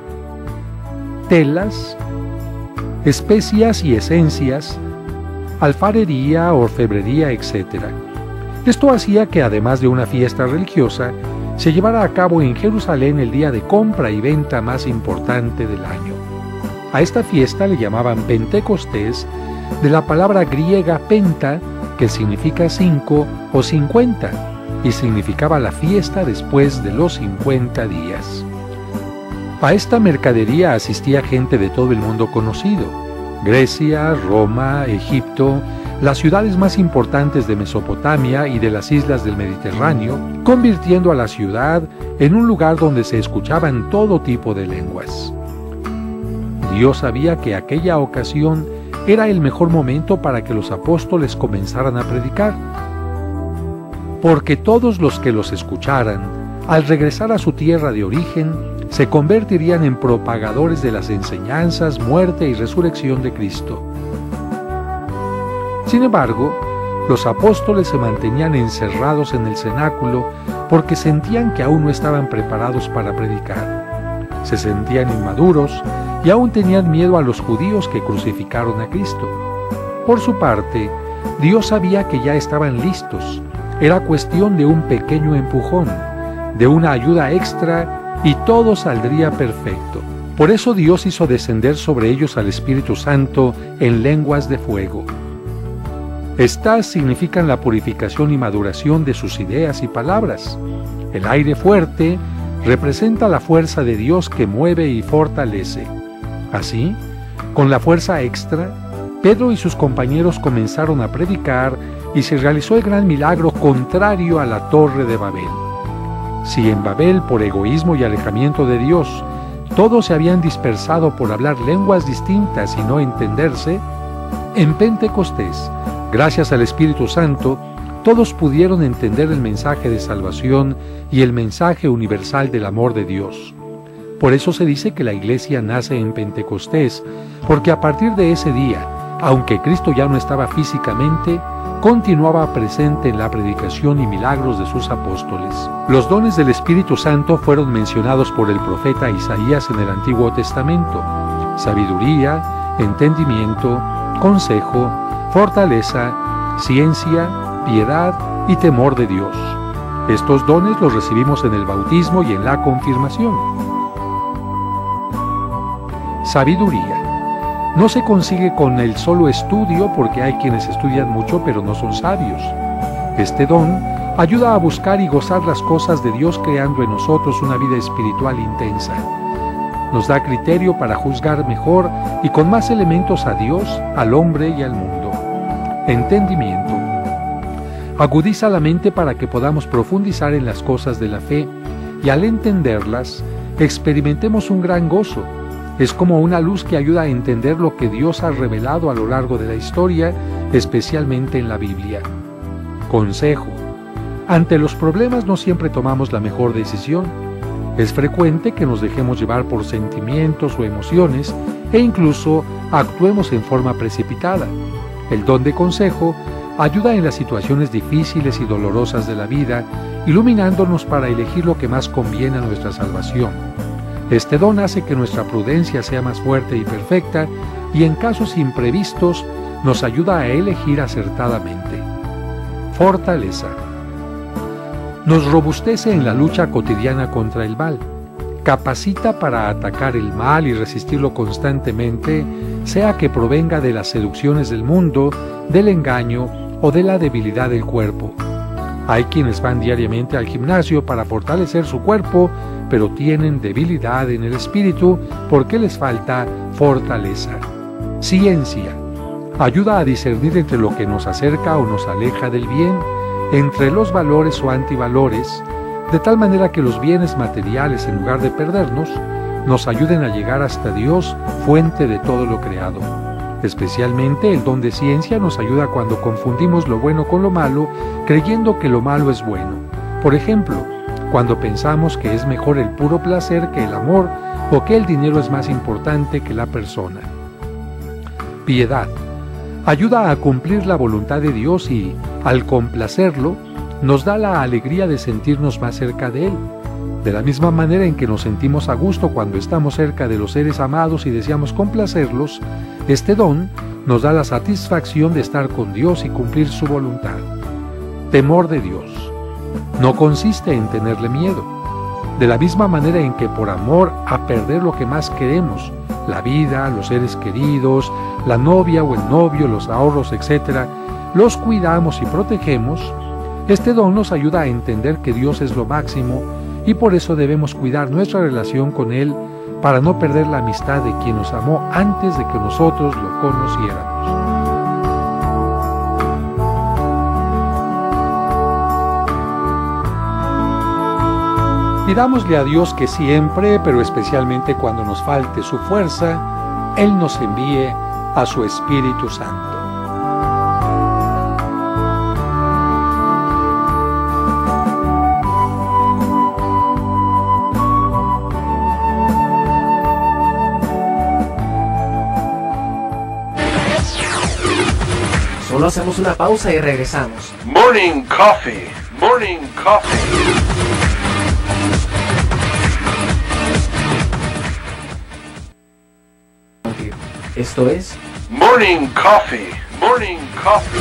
telas, especias y esencias, alfarería, orfebrería, etcétera. Esto hacía que, además de una fiesta religiosa, se llevara a cabo en Jerusalén el día de compra y venta más importante del año. A esta fiesta le llamaban Pentecostés, de la palabra griega penta, que significa cinco o cincuenta, y significaba la fiesta después de los cincuenta días. A esta mercadería asistía gente de todo el mundo conocido: Grecia, Roma, Egipto, las ciudades más importantes de Mesopotamia y de las islas del Mediterráneo, convirtiendo a la ciudad en un lugar donde se escuchaban todo tipo de lenguas. Dios sabía que aquella ocasión era el mejor momento para que los apóstoles comenzaran a predicar, porque todos los que los escucharan, al regresar a su tierra de origen, se convertirían en propagadores de las enseñanzas, muerte y resurrección de Cristo. Sin embargo, los apóstoles se mantenían encerrados en el cenáculo porque sentían que aún no estaban preparados para predicar. Se sentían inmaduros y aún tenían miedo a los judíos que crucificaron a Cristo. Por su parte, Dios sabía que ya estaban listos. Era cuestión de un pequeño empujón, de una ayuda extra, y todo saldría perfecto. Por eso Dios hizo descender sobre ellos al Espíritu Santo en lenguas de fuego. Estas significan la purificación y maduración de sus ideas y palabras. El aire fuerte representa la fuerza de Dios que mueve y fortalece. Así, con la fuerza extra, Pedro y sus compañeros comenzaron a predicar y se realizó el gran milagro contrario a la Torre de Babel. Si en Babel, por egoísmo y alejamiento de Dios, todos se habían dispersado por hablar lenguas distintas y no entenderse, en Pentecostés, gracias al Espíritu Santo, todos pudieron entender el mensaje de salvación y el mensaje universal del amor de Dios. Por eso se dice que la iglesia nace en Pentecostés, porque a partir de ese día, aunque Cristo ya no estaba físicamente, continuaba presente en la predicación y milagros de sus apóstoles. Los dones del Espíritu Santo fueron mencionados por el profeta Isaías en el Antiguo Testamento: sabiduría, entendimiento, consejo, fortaleza, ciencia, piedad y temor de Dios. Estos dones los recibimos en el bautismo y en la confirmación. Sabiduría. No se consigue con el solo estudio, porque hay quienes estudian mucho pero no son sabios. Este don ayuda a buscar y gozar las cosas de Dios, creando en nosotros una vida espiritual intensa. Nos da criterio para juzgar mejor y con más elementos a Dios, al hombre y al mundo. Entendimiento. Agudiza la mente para que podamos profundizar en las cosas de la fe y al entenderlas, experimentemos un gran gozo. Es como una luz que ayuda a entender lo que Dios ha revelado a lo largo de la historia, especialmente en la Biblia. Consejo. Ante los problemas no siempre tomamos la mejor decisión. Es frecuente que nos dejemos llevar por sentimientos o emociones e incluso actuemos en forma precipitada. El don de consejo ayuda en las situaciones difíciles y dolorosas de la vida, iluminándonos para elegir lo que más conviene a nuestra salvación. Este don hace que nuestra prudencia sea más fuerte y perfecta, y en casos imprevistos nos ayuda a elegir acertadamente. Fortaleza. Nos robustece en la lucha cotidiana contra el mal. Capacita para atacar el mal y resistirlo constantemente, sea que provenga de las seducciones del mundo, del engaño o de la debilidad del cuerpo. Hay quienes van diariamente al gimnasio para fortalecer su cuerpo, pero tienen debilidad en el espíritu porque les falta fortaleza. Ciencia. Ayuda a discernir entre lo que nos acerca o nos aleja del bien, entre los valores o antivalores, de tal manera que los bienes materiales, en lugar de perdernos, nos ayuden a llegar hasta Dios, fuente de todo lo creado. Especialmente el don de ciencia nos ayuda cuando confundimos lo bueno con lo malo, creyendo que lo malo es bueno. Por ejemplo, cuando pensamos que es mejor el puro placer que el amor, o que el dinero es más importante que la persona. Piedad. Ayuda a cumplir la voluntad de Dios y, al complacerlo, nos da la alegría de sentirnos más cerca de Él. De la misma manera en que nos sentimos a gusto cuando estamos cerca de los seres amados y deseamos complacerlos, este don nos da la satisfacción de estar con Dios y cumplir su voluntad. Temor de Dios. No consiste en tenerle miedo. De la misma manera en que por amor a perder lo que más queremos, la vida, los seres queridos, la novia o el novio, los ahorros, etcétera, los cuidamos y protegemos, Este don nos ayuda a entender que Dios es lo máximo y por eso debemos cuidar nuestra relación con Él para no perder la amistad de quien nos amó antes de que nosotros lo conociéramos. Pidámosle a Dios que siempre, pero especialmente cuando nos falte su fuerza, Él nos envíe a su Espíritu Santo. Solo hacemos una pausa y regresamos. Morning Coffee. Morning Coffee. Esto es Morning Coffee. Morning Coffee.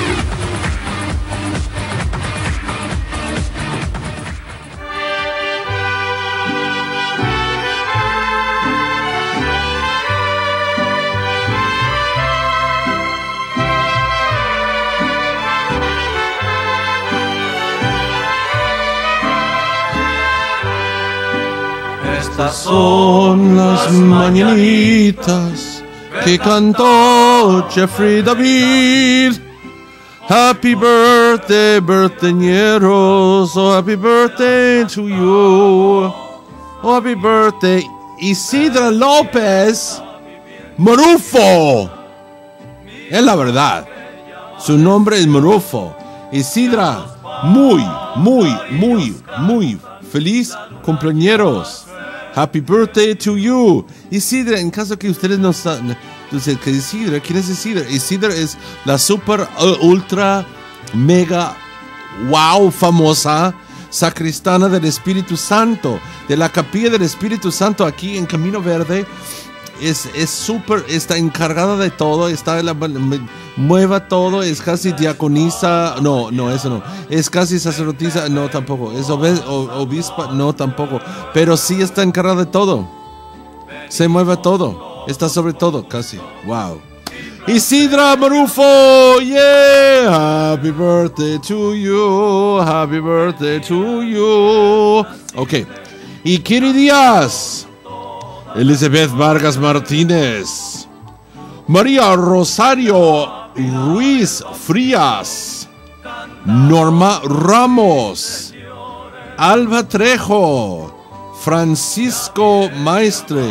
Estas son las mañanitas que cantó Jeffrey David. Happy birthday, birthdayeros. Oh, happy birthday to you. Oh, happy birthday, Isidra López Marufo. Es la verdad. Su nombre es Marufo. Isidra, muy, muy, muy, muy feliz cumpleaños. Happy birthday to you. Isidra, en caso que ustedes no saben, entonces, ¿qué es Isidra? ¿Quién es Isidra? Isidra es la super, uh, ultra, mega, wow, famosa sacristana del Espíritu Santo, de la capilla del Espíritu Santo aquí en Camino Verde. Es, es súper, está encargada de todo, está la, mueva todo, es casi diaconisa, no, no, eso no, es casi sacerdotisa, no, tampoco, es obes, obispa, no, tampoco, pero sí está encargada de todo, se mueve todo, está sobre todo, casi, wow. Isidra Marufo, yeah, happy birthday to you, happy birthday to you. Ok, y Kiri Díaz, Elizabeth Vargas Martínez, María Rosario Ruiz Frías, Norma Ramos, Alba Trejo, Francisco Maestre,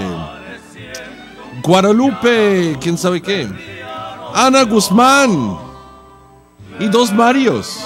Guadalupe, quién sabe qué, Ana Guzmán y dos Marios.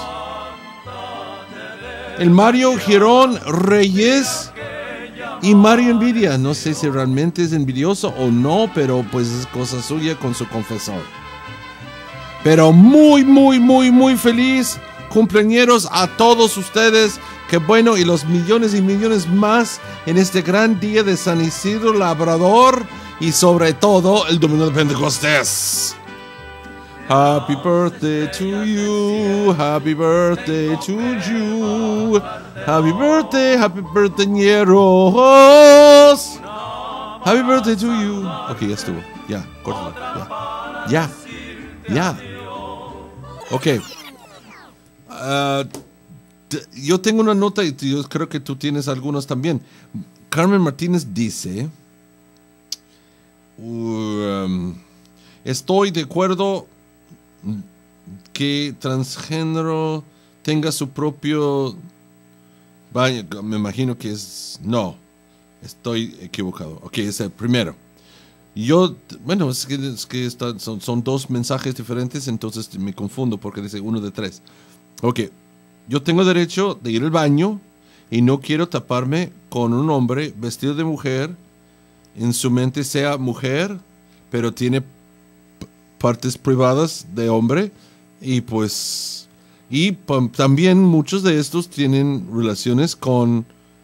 El Mario Girón Reyes y Mario Envidia. No sé si realmente es envidioso o no, pero pues es cosa suya con su confesor. Pero muy, muy, muy, muy feliz cumpleañeros a todos ustedes. Qué bueno, y los millones y millones más en este gran día de San Isidro Labrador y sobre todo el domingo de Pentecostés. Happy birthday to you, happy birthday to you, happy birthday, happy birthday, ñeros. Happy birthday to you. Ok, ya estuvo, ya, córtalo, ya, ya, ya. Ok. Uh, yo tengo una nota y yo creo que tú tienes algunos también. Carmen Martínez dice, um, estoy de acuerdo que transgénero tenga su propio baño. Me imagino que es no, estoy equivocado. Ok, es el primero. Yo, bueno, es que, es que está, son, son dos mensajes diferentes, entonces me confundo porque dice uno de tres. Ok, yo tengo derecho de ir al baño y no quiero taparme con un hombre vestido de mujer, en su mente sea mujer, pero tiene partes privadas de hombre, y pues y también muchos de estos tienen relaciones con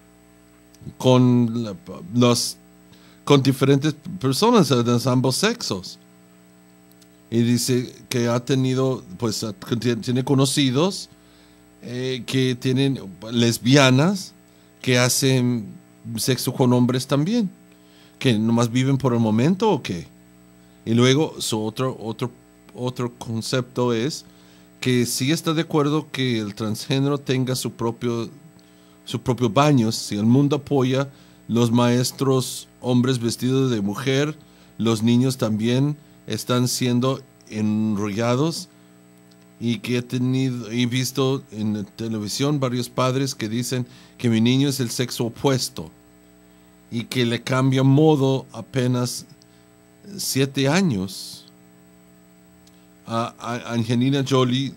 con los con diferentes personas de ambos sexos, y dice que ha tenido pues tiene conocidos eh, que tienen lesbianas que hacen sexo con hombres también, que nomás viven por el momento o qué. Y luego su otro, otro, otro concepto es que sí está de acuerdo que el transgénero tenga su propio, su propio baño. Si el mundo apoya los maestros hombres vestidos de mujer, los niños también están siendo enrollados, y que he tenido he visto en la televisión varios padres que dicen que mi niño es el sexo opuesto y que le cambia modo apenas siete años. A, a Angelina Jolie,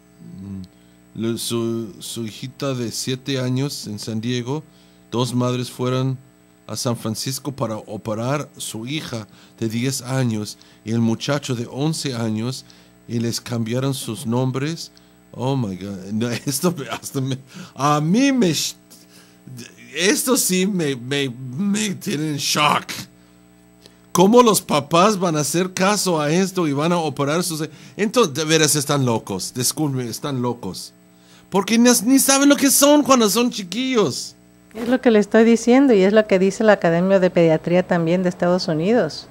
su, su hijita de siete años en San Diego, dos madres fueron a San Francisco para operar su hija de diez años y el muchacho de once años, y les cambiaron sus nombres. Oh my God, no, esto hasta me, a mí me, esto sí me, me, me tiene en shock. ¿Cómo los papás van a hacer caso a esto y van a operar sus... Entonces, de veras están locos, disculpen, están locos. Porque ni, ni saben lo que son cuando son chiquillos. Es lo que le estoy diciendo y es lo que dice la Academia de Pediatría también de Estados Unidos.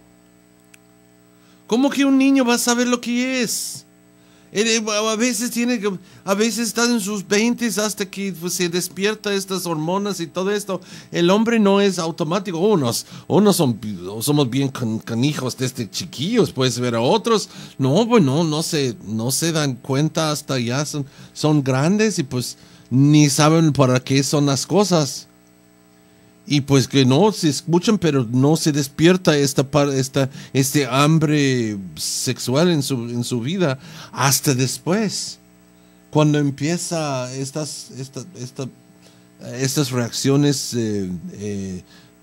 ¿Cómo que un niño va a saber lo que es? A veces tiene que, a veces está en sus veintes hasta que pues, se despierta estas hormonas y todo esto. El hombre no es automático. Unos, unos son, somos bien can, canijos desde chiquillos, puedes ver a otros. No, bueno, no se, no se dan cuenta hasta ya son, son grandes y pues ni saben para qué son las cosas. Y pues que no se escuchan, pero no se despierta esta, esta este hambre sexual en su, en su vida hasta después, cuando empieza estas, esta, esta, estas reacciones eh, eh,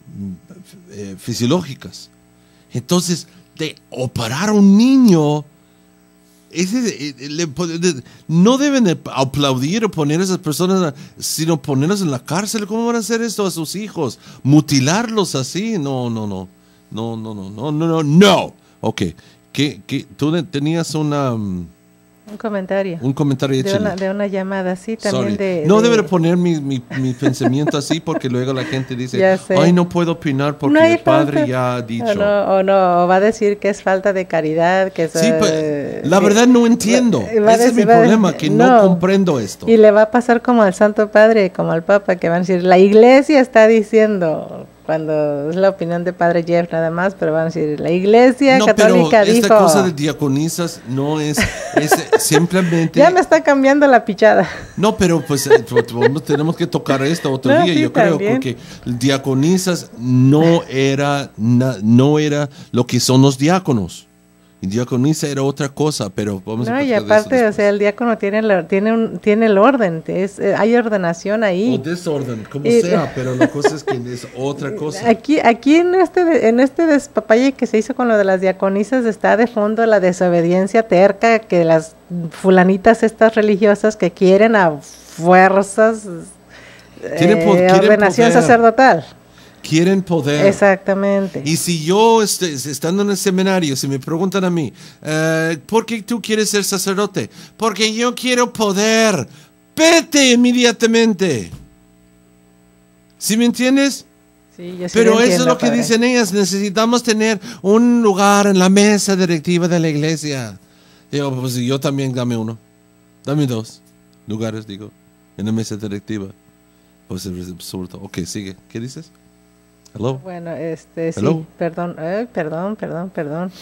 eh, fisiológicas. Entonces, de operar a un niño, ese, le, no deben de aplaudir o poner a esas personas, sino ponerlos en la cárcel. ¿Cómo van a hacer esto a sus hijos? Mutilarlos así. No, no, no. No, no, no, no, no, no, no. Ok. ¿Qué, qué, tú tenías una... Um, un comentario. Un comentario de una, de una llamada así también. De, no de... debe poner mi, mi, mi pensamiento así porque luego la gente dice, ay, no puedo opinar porque no el padre falta. ya ha dicho. O no, o no, o va a decir que es falta de caridad. Que es, sí, pues, la verdad no entiendo. Va, Ese decir, es mi problema, decir, que no, no comprendo esto. Y le va a pasar como al Santo Padre, como al Papa, que van a decir, la Iglesia está diciendo... Cuando es la opinión de Padre Jeff nada más, pero van a decir, la Iglesia no, Católica pero dijo... esta cosa de diaconisas no es, es simplemente... Ya me está cambiando la pichada. No, pero pues tenemos que tocar esto otro no, día, sí, yo creo, también. Porque diaconisas no era, na, no era lo que son los diáconos. Y diaconisa era otra cosa, pero vamos no, a y aparte, o sea, el diácono tiene el, tiene un, tiene el orden, es, eh, hay ordenación ahí. O desorden, como y, sea, pero la cosa es que es otra cosa. Aquí, aquí en este, en este despapalle que se hizo con lo de las diaconisas está de fondo la desobediencia terca que las fulanitas estas religiosas que quieren a fuerzas eh, poder, ordenación poder. sacerdotal. Quieren poder. Exactamente. Y si yo, este, estando en el seminario, si me preguntan a mí, uh, ¿por qué tú quieres ser sacerdote? Porque yo quiero poder. Vete inmediatamente. ¿Sí me entiendes? Sí, yo sí Pero entiendo, eso es lo que padre. dicen ellas. Necesitamos tener un lugar en la mesa directiva de la iglesia. Digo, pues yo también dame uno. Dame dos lugares, digo, en la mesa directiva. Pues es absurdo. Ok, sigue. ¿Qué dices? Hello. Bueno, este, Hello. sí, perdón, eh, perdón, perdón, perdón.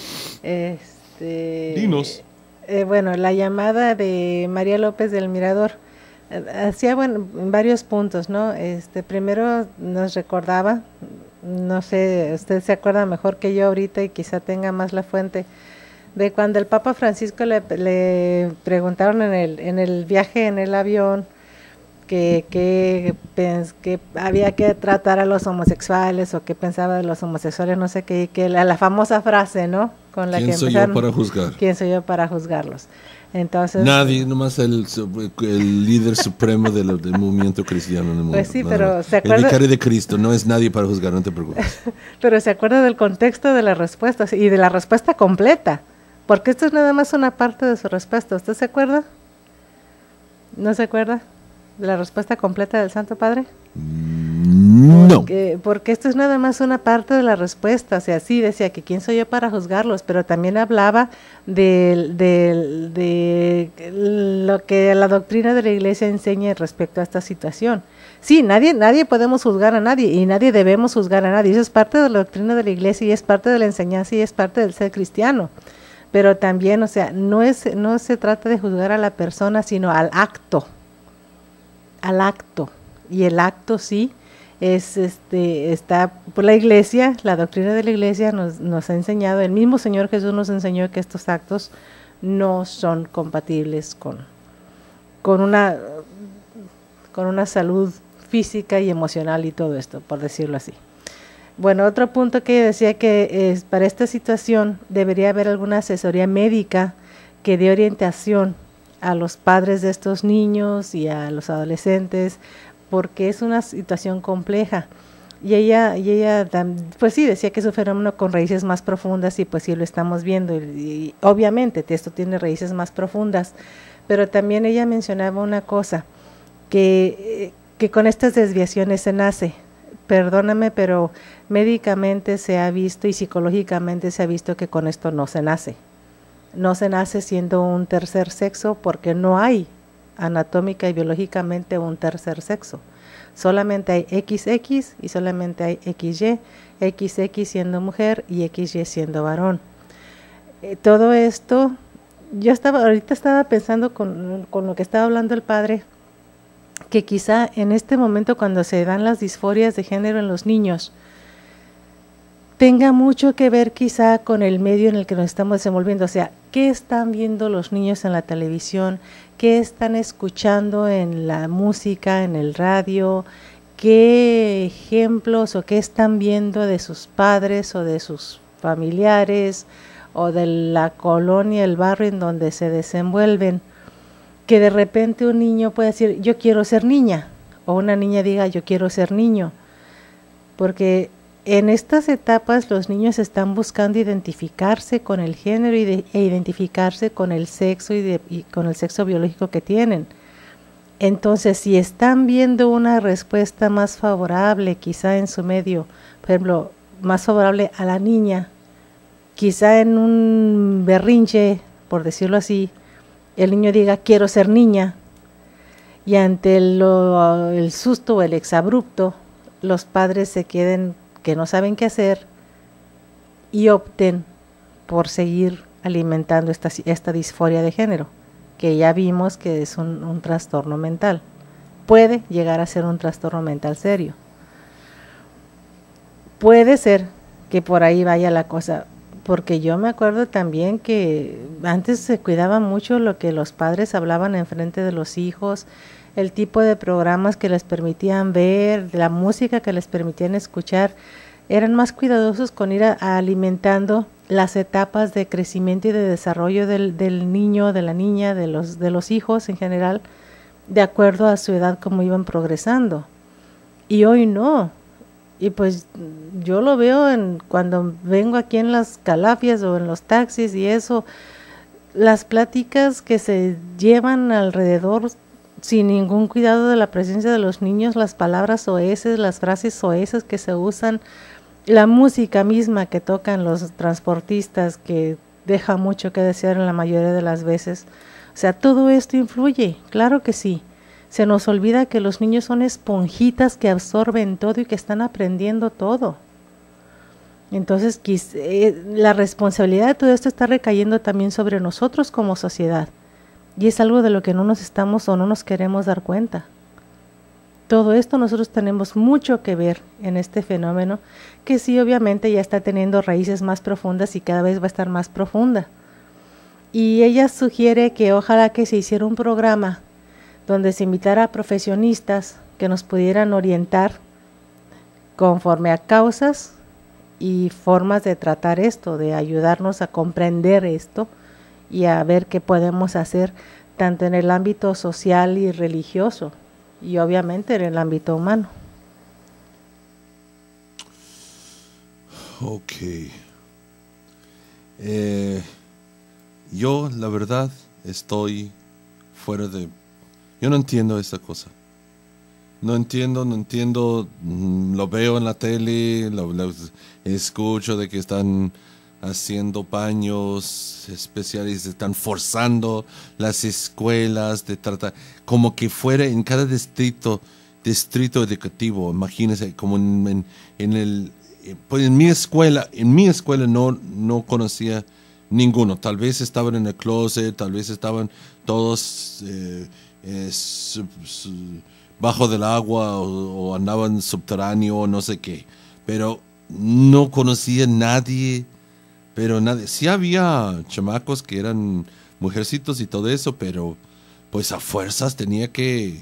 Este, Dinos. Eh, bueno, la llamada de María López del Mirador eh, hacía bueno, varios puntos, ¿no? Este, primero nos recordaba, no sé, usted se acuerda mejor que yo ahorita y quizá tenga más la fuente, de cuando el Papa Francisco le, le preguntaron en el, en el viaje en el avión, que, que, pens, que había que tratar a los homosexuales o que pensaba de los homosexuales, no sé qué, que la, la famosa frase, ¿no? Con la ¿Quién que soy empezaron, yo para juzgar? ¿Quién soy yo para juzgarlos? Entonces, nadie, nomás el, el líder supremo del, del movimiento cristiano en el mundo. Pues sí, no, pero no. ¿se acuerda? El vicario de Cristo, no es nadie para juzgar, no te preocupes. Pero se acuerda del contexto de la respuesta y de la respuesta completa, porque esto es nada más una parte de su respuesta. ¿Usted se acuerda? ¿No se acuerda de la respuesta completa del Santo Padre? No. Porque, porque esto es nada más una parte de la respuesta. O sea, sí decía que quién soy yo para juzgarlos, pero también hablaba de, de, de lo que la doctrina de la iglesia enseña respecto a esta situación. Sí, nadie, nadie podemos juzgar a nadie y nadie debemos juzgar a nadie. Eso es parte de la doctrina de la iglesia y es parte de la enseñanza y es parte del ser cristiano. Pero también, o sea, no es, no se trata de juzgar a la persona, sino al acto, al acto. Y el acto sí es, este, está por la iglesia, la doctrina de la iglesia nos, nos ha enseñado, el mismo Señor Jesús nos enseñó que estos actos no son compatibles con, con una, con una salud física y emocional y todo esto, por decirlo así. Bueno, otro punto que decía que es, para esta situación debería haber alguna asesoría médica que dé orientación a los padres de estos niños y a los adolescentes, porque es una situación compleja. Y ella, y ella pues sí, decía que es un fenómeno con raíces más profundas y pues sí lo estamos viendo. Y, y obviamente esto tiene raíces más profundas, pero también ella mencionaba una cosa, que, que con estas desviaciones se nace. Perdóname, pero médicamente se ha visto y psicológicamente se ha visto que con esto no se nace. No se nace siendo un tercer sexo porque no hay anatómica y biológicamente un tercer sexo. Solamente hay equis equis y solamente hay equis ye, equis equis siendo mujer y equis ye siendo varón. Eh, todo esto, yo estaba, ahorita estaba pensando con, con lo que estaba hablando el padre, que quizá en este momento cuando se dan las disforias de género en los niños, tenga mucho que ver quizá con el medio en el que nos estamos desenvolviendo. O sea, ¿qué están viendo los niños en la televisión? ¿Qué están escuchando en la música, en el radio? ¿Qué ejemplos o qué están viendo de sus padres o de sus familiares o de la colonia, el barrio en donde se desenvuelven? Que de repente un niño puede decir, yo quiero ser niña, o una niña diga, yo quiero ser niño, porque en estas etapas los niños están buscando identificarse con el género y de, e identificarse con el sexo y, de, y con el sexo biológico que tienen. Entonces, si están viendo una respuesta más favorable, quizá en su medio, por ejemplo, más favorable a la niña, quizá en un berrinche, por decirlo así, el niño diga, quiero ser niña, y ante el, lo, el susto o el exabrupto, los padres se queden que no saben qué hacer y opten por seguir alimentando esta, esta disforia de género, que ya vimos que es un, un trastorno mental. Puede llegar a ser un trastorno mental serio. Puede ser que por ahí vaya la cosa, porque yo me acuerdo también que antes se cuidaba mucho lo que los padres hablaban en frente de los hijos, el tipo de programas que les permitían ver, la música que les permitían escuchar, eran más cuidadosos con ir a, a alimentando las etapas de crecimiento y de desarrollo del, del niño, de la niña, de los, de los hijos en general, de acuerdo a su edad como iban progresando. Y hoy no. Y pues yo lo veo en, cuando vengo aquí en las calafias o en los taxis y eso, las pláticas que se llevan alrededor sin ningún cuidado de la presencia de los niños, las palabras soeces, las frases soeces que se usan, la música misma que tocan los transportistas que deja mucho que desear en la mayoría de las veces. O sea, todo esto influye, claro que sí. Se nos olvida que los niños son esponjitas que absorben todo y que están aprendiendo todo. Entonces, la responsabilidad de todo esto está recayendo también sobre nosotros como sociedad. Y es algo de lo que no nos estamos o no nos queremos dar cuenta. Todo esto nosotros tenemos mucho que ver en este fenómeno, que sí obviamente ya está teniendo raíces más profundas y cada vez va a estar más profunda. Y ella sugiere que ojalá que se hiciera un programa donde se invitara a profesionistas que nos pudieran orientar conforme a causas y formas de tratar esto, de ayudarnos a comprender esto y a ver qué podemos hacer tanto en el ámbito social y religioso y obviamente en el ámbito humano. Ok. Eh, yo, la verdad, estoy fuera de... Yo no entiendo esta cosa. No entiendo, no entiendo. Mm, Lo veo en la tele, lo, lo escucho de que están haciendo baños especiales, están forzando las escuelas de tratar, como que fuera en cada distrito, distrito educativo. Imagínense, como en, en, en el, pues en mi escuela, en mi escuela no, no conocía ninguno. Tal vez estaban en el closet, tal vez estaban todos eh, eh, sub, sub, bajo del agua o, o andaban subterráneo o no sé qué. Pero no conocía a nadie. Pero nadie, sí había chamacos que eran mujercitos y todo eso, pero pues a fuerzas tenía que...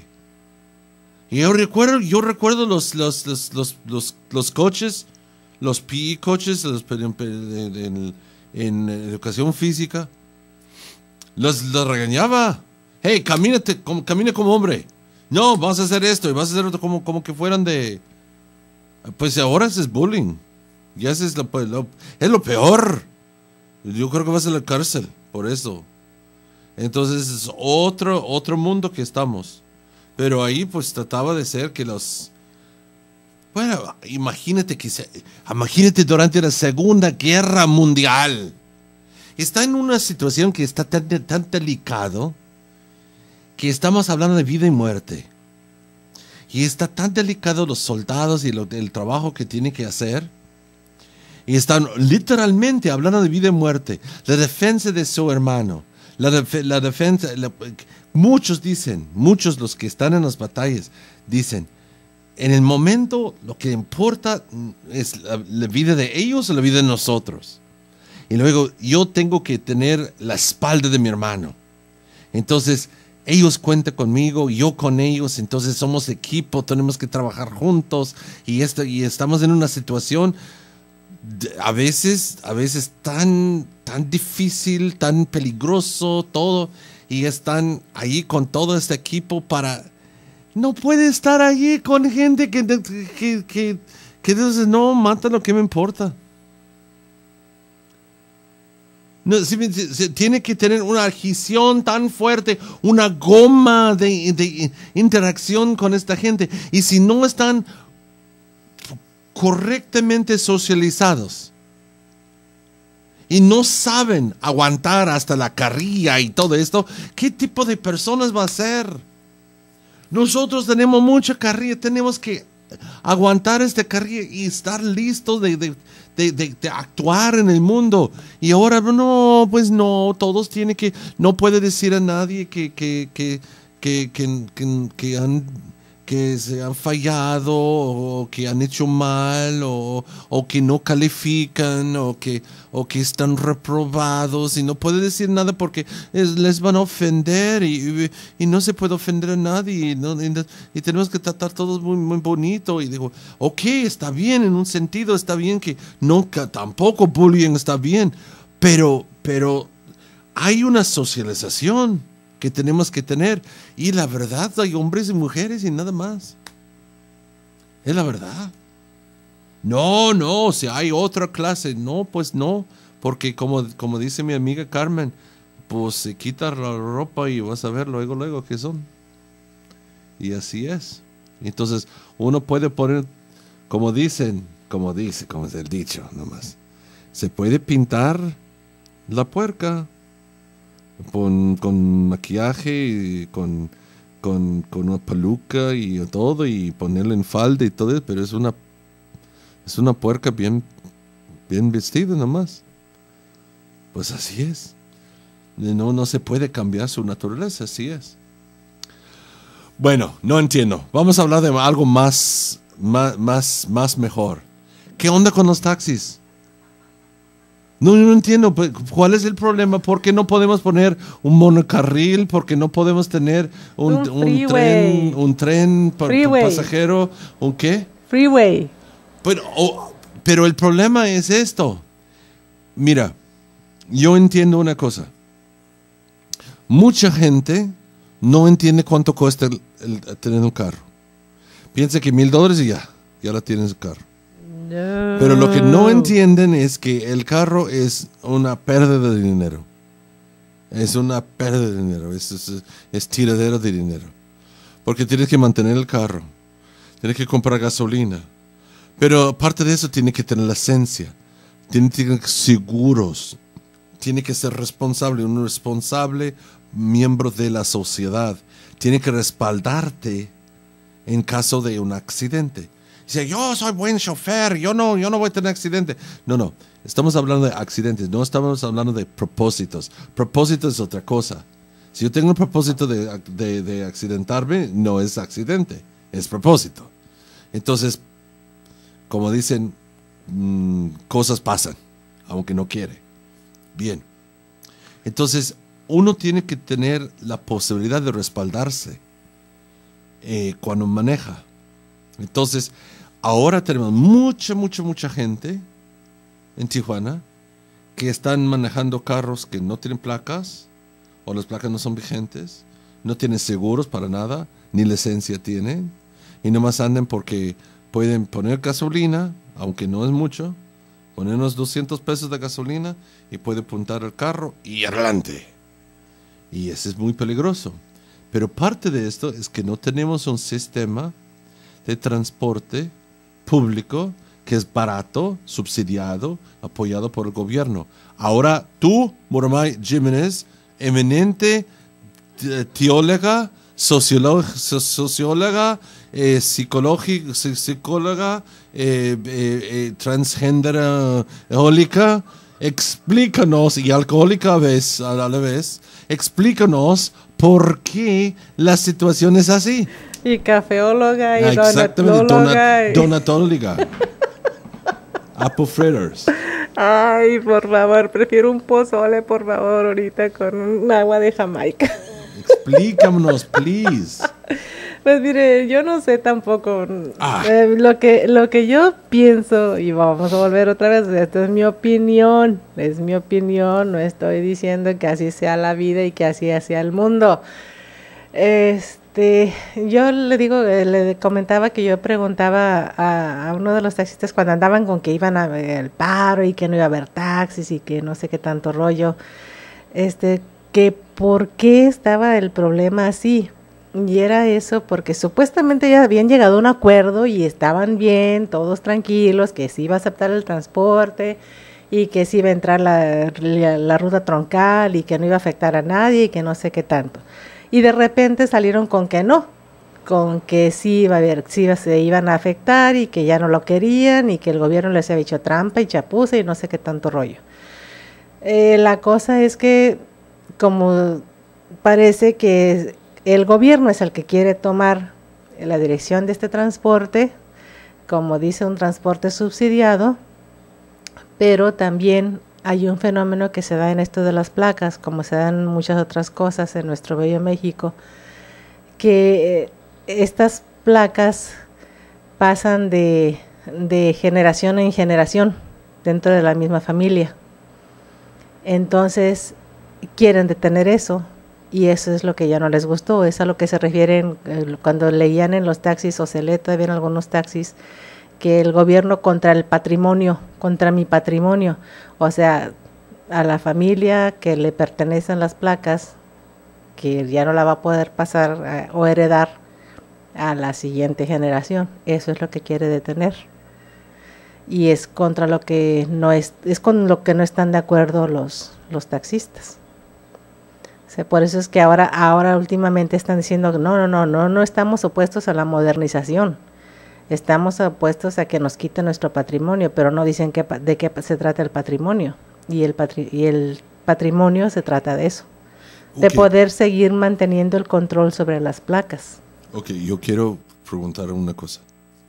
Y yo recuerdo, yo recuerdo los, los, los, los, los, los coaches, los P E coaches los, en, en, en educación física, los, los regañaba. Hey, camínate, como, camina como hombre. No, vas a hacer esto y vas a hacer otro, como, como que fueran de... Pues ahora es bullying. Ya es lo, lo, es lo peor. Yo creo que vas a la cárcel por eso. Entonces es otro, otro mundo que estamos. Pero ahí pues trataba de ser que los... Bueno, imagínate que se, imagínate durante la Segunda Guerra Mundial. Está en una situación que está tan, tan delicado que estamos hablando de vida y muerte. Y está tan delicado los soldados y lo, el trabajo que tienen que hacer. Y están literalmente hablando de vida y muerte. La defensa de su hermano. La, def la defensa... La, muchos dicen, muchos los que están en las batallas, dicen, en el momento lo que importa es la, la vida de ellos o la vida de nosotros. Y luego yo tengo que tener la espalda de mi hermano. Entonces... ellos cuentan conmigo, yo con ellos, entonces somos equipo, tenemos que trabajar juntos y, esto, y estamos en una situación de, a veces, a veces tan, tan difícil, tan peligroso, todo, y están ahí con todo este equipo para... No puede estar allí con gente que, que, que, que dice, no, mata lo que me importa. No, se, se, tiene que tener una adhesión tan fuerte, una goma de, de interacción con esta gente. Y si no están correctamente socializados y no saben aguantar hasta la carrilla y todo esto, ¿qué tipo de personas va a ser? Nosotros tenemos mucha carrilla, tenemos que aguantar esta carrilla y estar listos de... de De, de, de actuar en el mundo. Y ahora no, pues no, todos tienen que, no puede decir a nadie que, que, que, que, que, que, que han, que se han fallado o que han hecho mal o, o que no califican o que, o que están reprobados y no puede decir nada porque es, les van a ofender y, y, y no se puede ofender a nadie y, no, y, y tenemos que tratar todos muy, muy bonito y digo, ok, está bien en un sentido, está bien que no, que tampoco bullying está bien, pero, pero hay una socialización que tenemos que tener. Y la verdad, hay hombres y mujeres y nada más. Es la verdad. No, no, si hay otra clase. No, pues no. Porque como, como dice mi amiga Carmen, pues se quita la ropa y vas a ver luego, luego qué son. Y así es. Entonces, uno puede poner, como dicen, como dice, como es el dicho nomás, se puede pintar la puerca Con, con maquillaje y con, con, con una peluca y todo y ponerle en falda y todo, pero es una es una puerca bien bien vestida nomás. Pues así es. No, no se puede cambiar su naturaleza, así es. Bueno, no entiendo. Vamos a hablar de algo más más más, más mejor. ¿Qué onda con los taxis? No, no entiendo, ¿cuál es el problema? ¿Por qué no podemos poner un monocarril? ¿Por qué no podemos tener un, un, un tren, un tren pa, pasajero? ¿Un qué? Freeway. Pero, oh, pero el problema es esto. Mira, yo entiendo una cosa. Mucha gente no entiende cuánto cuesta el, el, tener un carro. Piensa que mil dólares y ya, ya la tienes el carro. No. Pero lo que no entienden es que el carro es una pérdida de dinero. Es una pérdida de dinero. Es, es, es tiradero de dinero. Porque tienes que mantener el carro. tiene que comprar gasolina. Pero aparte de eso, tiene que tener la esencia, tiene que tener seguros, tiene que ser responsable, un responsable miembro de la sociedad. Tiene que respaldarte en caso de un accidente. Dice, yo soy buen chofer, yo no, yo no voy a tener accidente. No, no, estamos hablando de accidentes, no estamos hablando de propósitos. Propósito es otra cosa. Si yo tengo un propósito de, de, de accidentarme, no es accidente, es propósito. Entonces, como dicen, mmm, cosas pasan, aunque no quiere. Bien. Entonces, uno tiene que tener la posibilidad de respaldarse eh, cuando maneja. Entonces, ahora tenemos mucha, mucha, mucha gente en Tijuana que están manejando carros que no tienen placas, o las placas no son vigentes, no tienen seguros para nada, ni licencia tienen, y nomás andan porque pueden poner gasolina, aunque no es mucho, poner unos doscientos pesos de gasolina y puede apuntar el carro y adelante. Y eso es muy peligroso. Pero parte de esto es que no tenemos un sistema de transporte público que es barato, subsidiado, apoyado por el gobierno. Ahora tú, Moramay Jiménez, eminente teóloga, socióloga, socióloga eh, psicológica, psicóloga, eh, eh, eh, transgenderólica, explícanos, y alcohólica a, vez, a la vez, explícanos por qué la situación es así. Y cafeóloga, y ah, exactamente, donatóloga. Y... donatóloga. Apple fritters. Ay, por favor, prefiero un pozole, por favor, ahorita con un agua de Jamaica. Explícanos, please. Pues mire, yo no sé tampoco. Ah. Eh, lo que lo que yo pienso, y vamos a volver otra vez, esto es mi opinión, es mi opinión, no estoy diciendo que así sea la vida y que así sea el mundo. Este, yo le digo, le comentaba que yo preguntaba a, a uno de los taxistas cuando andaban con que iban al paro y que no iba a haber taxis y que no sé qué tanto rollo, este, que por qué estaba el problema así. Y era eso porque supuestamente ya habían llegado a un acuerdo y estaban bien, todos tranquilos, que se iba a aceptar el transporte y que se iba a entrar la, la, la ruta troncal y que no iba a afectar a nadie y que no sé qué tanto. Y de repente salieron con que no, con que sí iba a haber, sí iba, se iban a afectar y que ya no lo querían y que el gobierno les había hecho trampa y chapuza y no sé qué tanto rollo. Eh, la cosa es que como parece que el gobierno es el que quiere tomar la dirección de este transporte, como dice, un transporte subsidiado, pero también hay un fenómeno que se da en esto de las placas, como se dan muchas otras cosas en nuestro bello México, que estas placas pasan de, de generación en generación dentro de la misma familia. Entonces quieren detener eso. Y eso es lo que ya no les gustó, es a lo que se refieren eh, cuando leían en los taxis, o se lee todavía en algunos taxis, que el gobierno contra el patrimonio, contra mi patrimonio, o sea, a la familia que le pertenecen las placas, que ya no la va a poder pasar eh, o heredar a la siguiente generación. Eso es lo que quiere detener. Y es contra lo que no es, es con lo que no están de acuerdo los, los taxistas. Por eso es que ahora, ahora últimamente están diciendo no, no, no, no, no estamos opuestos a la modernización, estamos opuestos a que nos quiten nuestro patrimonio, pero no dicen que, de qué se trata el patrimonio, y el, patri, y el patrimonio se trata de eso, okay, de poder seguir manteniendo el control sobre las placas. Ok, yo quiero preguntar una cosa.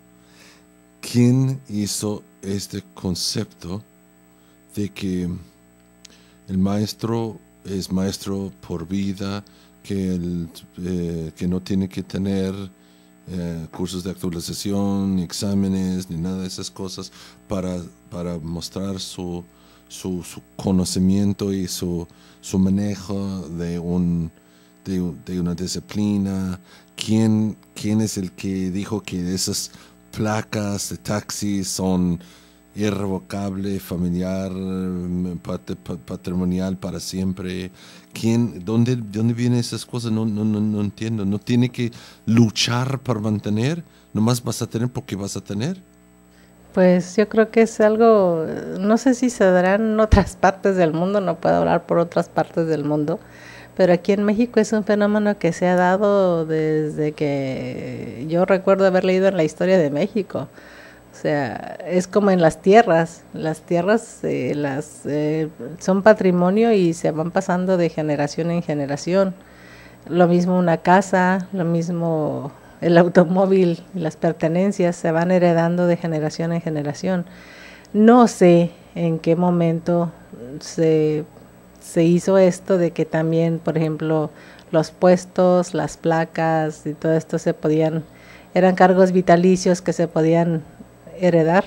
¿Quién hizo este concepto de que el maestro es maestro por vida, que, el, eh, que no tiene que tener eh, cursos de actualización, ni exámenes, ni nada de esas cosas para, para mostrar su, su, su conocimiento y su, su manejo de, un, de, de una disciplina? ¿Quién, ¿Quién es el que dijo que esas placas de taxis son irrevocable, familiar, pat patrimonial para siempre. ¿Quién, dónde, ¿Dónde vienen esas cosas? No, no, no, no entiendo. ¿No tiene que luchar para mantener? ¿Nomás vas a tener porque vas a tener? Pues yo creo que es algo, no sé si se dará en otras partes del mundo, no puedo hablar por otras partes del mundo, pero aquí en México es un fenómeno que se ha dado desde que yo recuerdo haber leído en la historia de México. O sea, es como en las tierras, las tierras eh, las, eh, son patrimonio y se van pasando de generación en generación. Lo mismo una casa, lo mismo el automóvil, las pertenencias se van heredando de generación en generación. No sé en qué momento se, se hizo esto de que también, por ejemplo, los puestos, las placas y todo esto se podían, eran cargos vitalicios que se podían heredar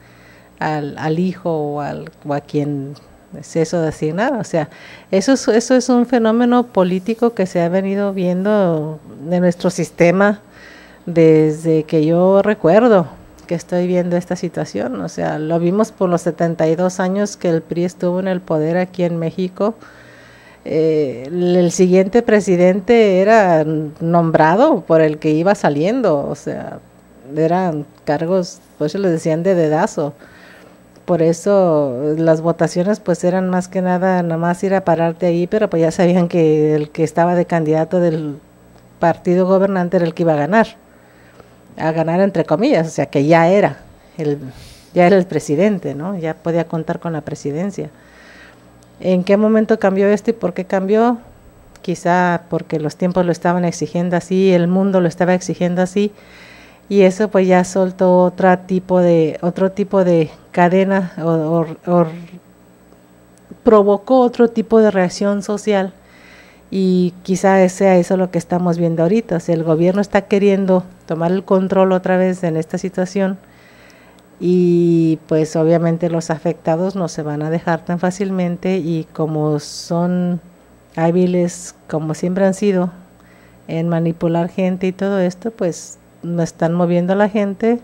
al, al hijo o, al, o a quien es eso de asignar. O sea, eso es, eso es un fenómeno político que se ha venido viendo de nuestro sistema desde que yo recuerdo que estoy viendo esta situación. O sea, lo vimos por los setenta y dos años que el P R I estuvo en el poder aquí en México. Eh, el siguiente presidente era nombrado por el que iba saliendo, o sea, eran cargos, pues les decían de dedazo. Por eso las votaciones pues eran más que nada nada más ir a pararte ahí, pero pues ya sabían que el que estaba de candidato del partido gobernante era el que iba a ganar, a ganar entre comillas, o sea que ya era el, ya era el presidente, ¿no? Ya podía contar con la presidencia. ¿En qué momento cambió esto y por qué cambió? Quizá porque los tiempos lo estaban exigiendo así, el mundo lo estaba exigiendo así, y eso pues ya soltó otro tipo de otro tipo de cadena o, o, o provocó otro tipo de reacción social, y quizá sea eso lo que estamos viendo ahorita. O sea, el gobierno está queriendo tomar el control otra vez en esta situación, y pues obviamente los afectados no se van a dejar tan fácilmente, y como son hábiles como siempre han sido en manipular gente y todo esto, pues no están moviendo a la gente,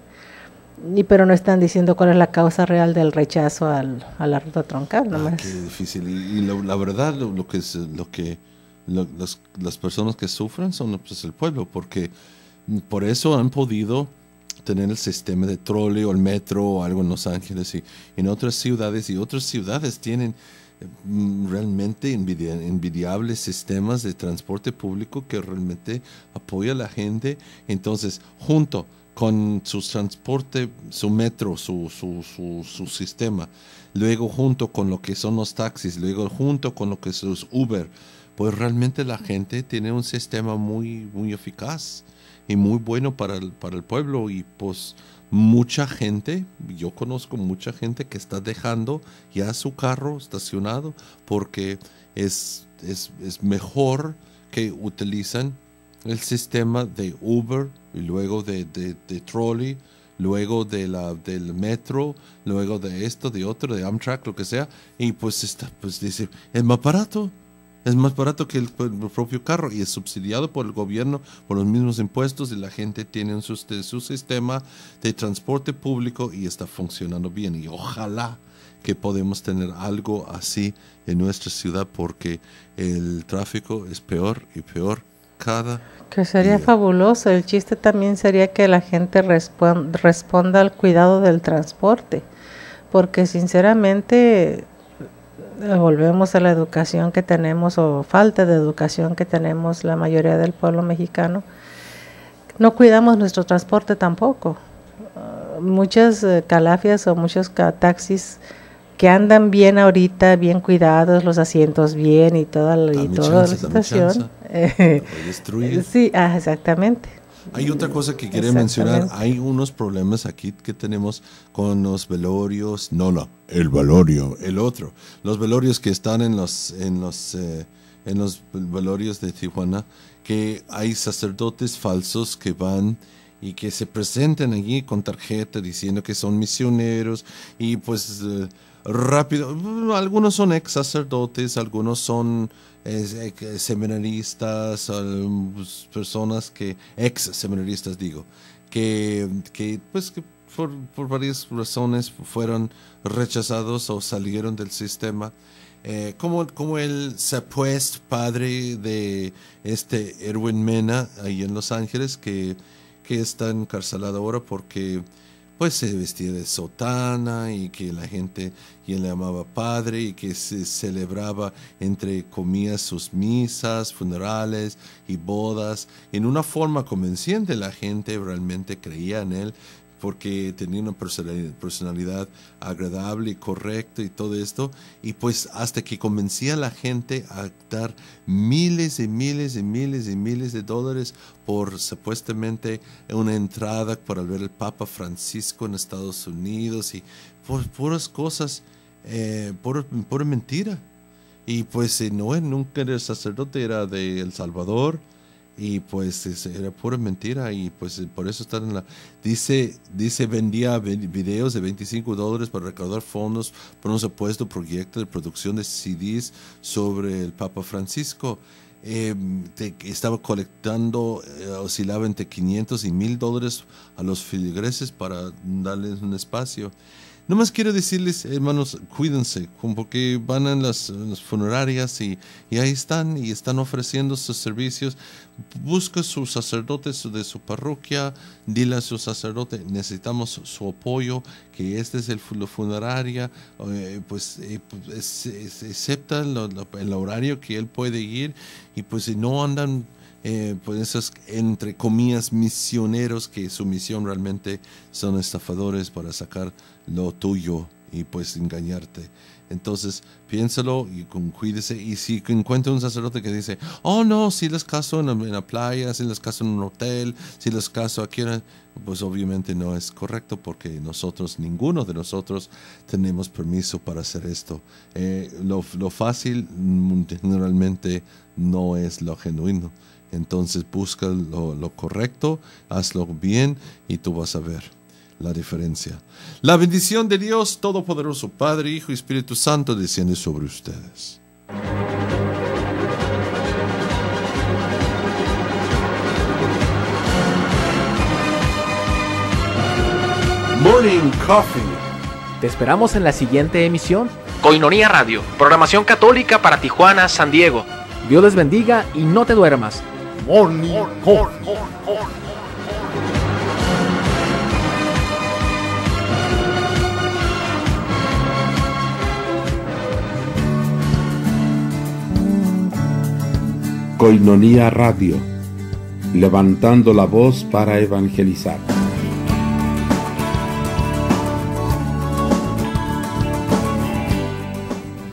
y pero no están diciendo cuál es la causa real del rechazo al, a la ruta troncal. Ah, qué difícil. Y, y lo, la verdad, lo, lo que es lo que lo, las, las personas que sufren son pues, el pueblo, porque por eso han podido tener el sistema de trole o el metro o algo en Los Ángeles y en otras ciudades, y otras ciudades tienen realmente envidia, envidiables sistemas de transporte público que realmente apoya a la gente. Entonces, junto con su transporte, su metro, su, su, su, su sistema, luego junto con lo que son los taxis, luego junto con lo que son los Uber, pues realmente la gente tiene un sistema muy, muy eficaz y muy bueno para el, para el pueblo. Y pues mucha gente, yo conozco mucha gente que está dejando ya su carro estacionado porque es, es, es mejor que utilizan el sistema de Uber y luego de, de, de trolley, luego de la, del metro, luego de esto, de otro, de Amtrak, lo que sea, y pues está, pues dice, es más barato. Es más barato que el, el propio carro, y es subsidiado por el gobierno, por los mismos impuestos, y la gente tiene su, su sistema de transporte público y está funcionando bien. Y ojalá que podamos tener algo así en nuestra ciudad, porque el tráfico es peor y peor cada Que sería día. fabuloso. El chiste también sería que la gente respon- responda al cuidado del transporte, porque sinceramente volvemos a la educación que tenemos, o falta de educación que tenemos la mayoría del pueblo mexicano. No cuidamos nuestro transporte tampoco. Uh, muchas uh, calafias o muchos ca- taxis que andan bien ahorita, bien cuidados, los asientos bien y toda la, y toda la situación. Eh, sí, ah, exactamente. Hay otra cosa que quería mencionar. Hay unos problemas aquí que tenemos con los velorios. No, no, el velorio, el otro. Los velorios que están en los, en los, eh, en los velorios de Tijuana, que hay sacerdotes falsos que van y que se presentan allí con tarjeta diciendo que son misioneros, y pues eh, rápido, algunos son ex sacerdotes, algunos son eh, seminaristas, eh, personas que, ex seminaristas digo, que, que pues que por, por varias razones fueron rechazados o salieron del sistema. Eh, como, como el supuesto padre de este Erwin Mena ahí en Los Ángeles, que, que está encarcelado ahora porque pues se vestía de sotana y que la gente y él le llamaba padre y que se celebraba entre comillas sus misas, funerales y bodas en una forma convenciente. La gente realmente creía en él porque tenía una personalidad agradable y correcta y todo esto, y pues hasta que convencía a la gente a dar miles y miles y miles y miles de dólares por supuestamente una entrada para ver el Papa Francisco en Estados Unidos y por puras cosas, eh, por, pura mentira. Y pues eh, no, nunca era sacerdote, era de El Salvador. Y pues era pura mentira y pues por eso están en la... Dice, dice vendía videos de veinticinco dólares para recaudar fondos por un supuesto proyecto de producción de C Ds sobre el Papa Francisco. Eh, te, estaba colectando, eh, oscilaba entre quinientos y mil dólares a los feligreses para darles un espacio. No más quiero decirles, hermanos, cuídense, porque van a las, las funerarias y, y ahí están y están ofreciendo sus servicios. Busca sus sacerdotes de su parroquia, dile a su sacerdote, necesitamos su apoyo, que este es el la funeraria, eh, pues, eh, pues es, es, acepta lo, lo, el horario que él puede ir y pues si no andan... Eh, pues esos entre comillas misioneros que su misión realmente son estafadores para sacar lo tuyo y pues engañarte. Entonces piénsalo y cuídese, y si encuentra un sacerdote que dice, oh no, si les caso en la, en la playa, si les caso en un hotel, si les caso aquí, pues obviamente no es correcto porque nosotros, ninguno de nosotros tenemos permiso para hacer esto. Eh, lo, lo fácil generalmente no es lo genuino. Entonces busca lo, lo correcto, hazlo bien y tú vas a ver la diferencia. La bendición de Dios Todopoderoso, Padre, Hijo y Espíritu Santo desciende sobre ustedes. Morning Coffee. Te esperamos en la siguiente emisión. Koinonia Radio, programación católica para Tijuana, San Diego. Dios les bendiga y no te duermas. Morning Coffee. Koinonia Radio, levantando la voz para evangelizar.